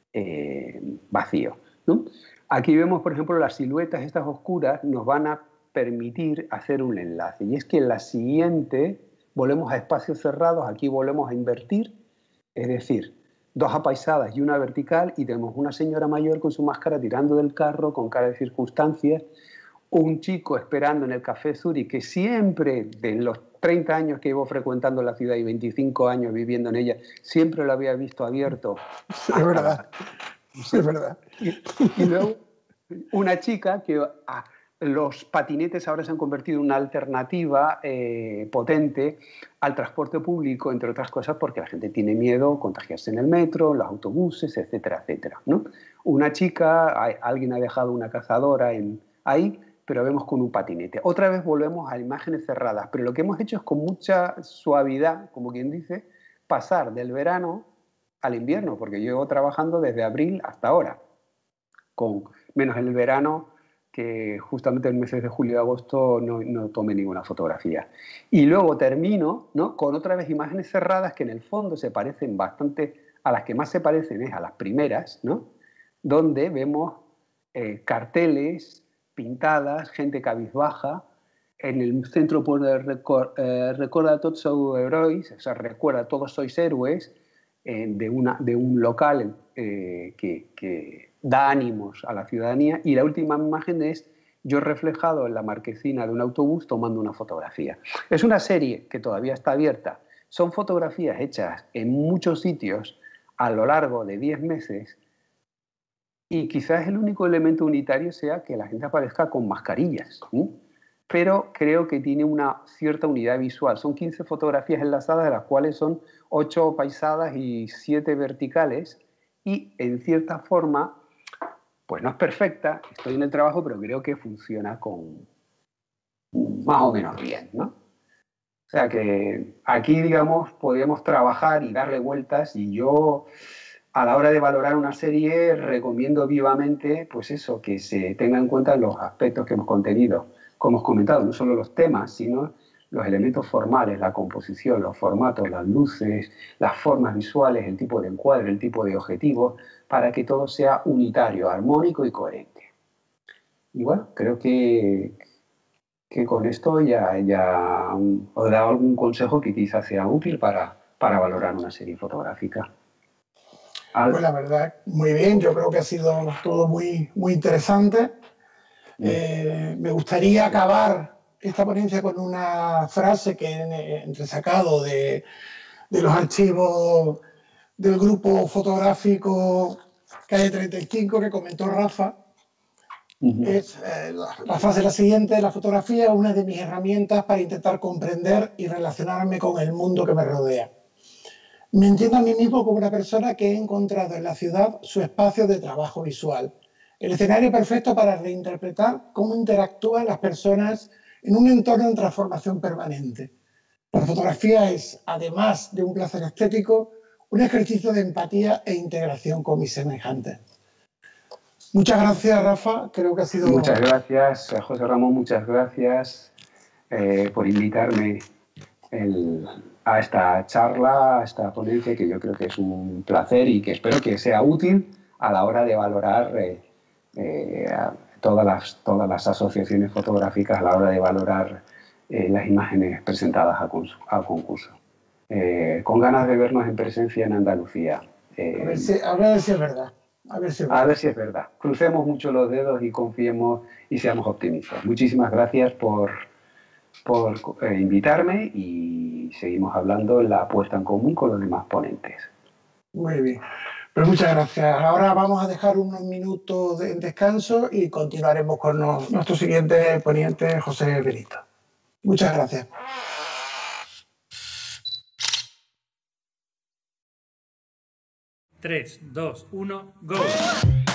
eh, vacío, ¿no? Aquí vemos, por ejemplo, las siluetas estas oscuras nos van a permitir hacer un enlace. Y es que en la siguiente volvemos a espacios cerrados, aquí volvemos a invertir, es decir, dos apaisadas y una vertical, y tenemos una señora mayor con su máscara tirando del carro, con cara de circunstancias, un chico esperando en el Café Zurich que siempre, de los treinta años que llevo frecuentando la ciudad y veinticinco años viviendo en ella, siempre lo había visto abierto. Sí, es verdad. Sí, es verdad. Y, y luego una chica que ah, los patinetes ahora se han convertido en una alternativa eh, potente al transporte público, entre otras cosas porque la gente tiene miedo a contagiarse en el metro, en los autobuses, etcétera, etcétera, ¿no? Una chica, hay, alguien ha dejado una cazadora en, ahí, pero vemos con un patinete. Otra vez volvemos a imágenes cerradas, pero lo que hemos hecho es con mucha suavidad, como quien dice, pasar del verano al invierno, porque yo llevo trabajando desde abril hasta ahora, con menos el verano, que justamente en meses de julio y agosto no, no tomé ninguna fotografía. Y luego termino, ¿no?, con otra vez imágenes cerradas que en el fondo se parecen bastante, a las que más se parecen es a las primeras, ¿no?, donde vemos eh, carteles pintadas, gente cabizbaja. En el centro pone record, eh, recuerda a todos os héroes, o sea, recuerda, todos sois héroes, eh, de, una, de un local eh, que, que da ánimos a la ciudadanía. Y la última imagen es yo reflejado en la marquesina de un autobús tomando una fotografía. Es una serie que todavía está abierta. Son fotografías hechas en muchos sitios a lo largo de diez meses. Y quizás el único elemento unitario sea que la gente aparezca con mascarillas, ¿sí? Pero creo que tiene una cierta unidad visual. Son quince fotografías enlazadas, de las cuales son ocho paisadas y siete verticales, y en cierta forma, pues no es perfecta, estoy en el trabajo, pero creo que funciona con más o menos bien, ¿no? O sea que aquí, digamos, podríamos trabajar y darle vueltas, y yo, a la hora de valorar una serie, recomiendo vivamente, pues eso, que se tenga en cuenta los aspectos que hemos contenido, como hemos comentado, no solo los temas, sino los elementos formales, la composición, los formatos, las luces, las formas visuales, el tipo de encuadre, el tipo de objetivo, para que todo sea unitario, armónico y coherente. Y bueno, creo que, que con esto ya, ya os he dado algún consejo que quizás sea útil para, para valorar una serie fotográfica. Al... Pues la verdad, muy bien, yo creo que ha sido todo muy, muy interesante. Eh, me gustaría acabar esta ponencia con una frase que he entresacado de, de los archivos del grupo fotográfico Calle treinta y cinco que comentó Rafa. Uh-huh. Es, eh, la, la frase es la siguiente: la fotografía es una de mis herramientas para intentar comprender y relacionarme con el mundo que me rodea. Me entiendo a mí mismo como una persona que he encontrado en la ciudad su espacio de trabajo visual, el escenario perfecto para reinterpretar cómo interactúan las personas en un entorno en transformación permanente. La fotografía es, además de un placer estético, un ejercicio de empatía e integración con mis semejantes. Muchas gracias, Rafa. Creo que ha sido... Muchas gracias, José Ramón. Muchas gracias eh, por invitarme el, a esta charla, a esta ponencia, que yo creo que es un placer y que espero que sea útil a la hora de valorar eh, eh, a todas, las, todas las asociaciones fotográficas, a la hora de valorar eh, las imágenes presentadas al concurso. Eh, con ganas de vernos en presencia en Andalucía. Eh, a, ver si, a ver si es verdad. A ver, si es verdad. a ver si es verdad. Crucemos mucho los dedos y confiemos y seamos optimistas. Muchísimas gracias por, por eh, invitarme, y seguimos hablando en la puesta en común con los demás ponentes. Muy bien. Pues muchas gracias. Ahora vamos a dejar unos minutos de descanso y continuaremos con nos, nuestro siguiente ponente, José Benito. Muchas gracias. tres, dos, uno, go.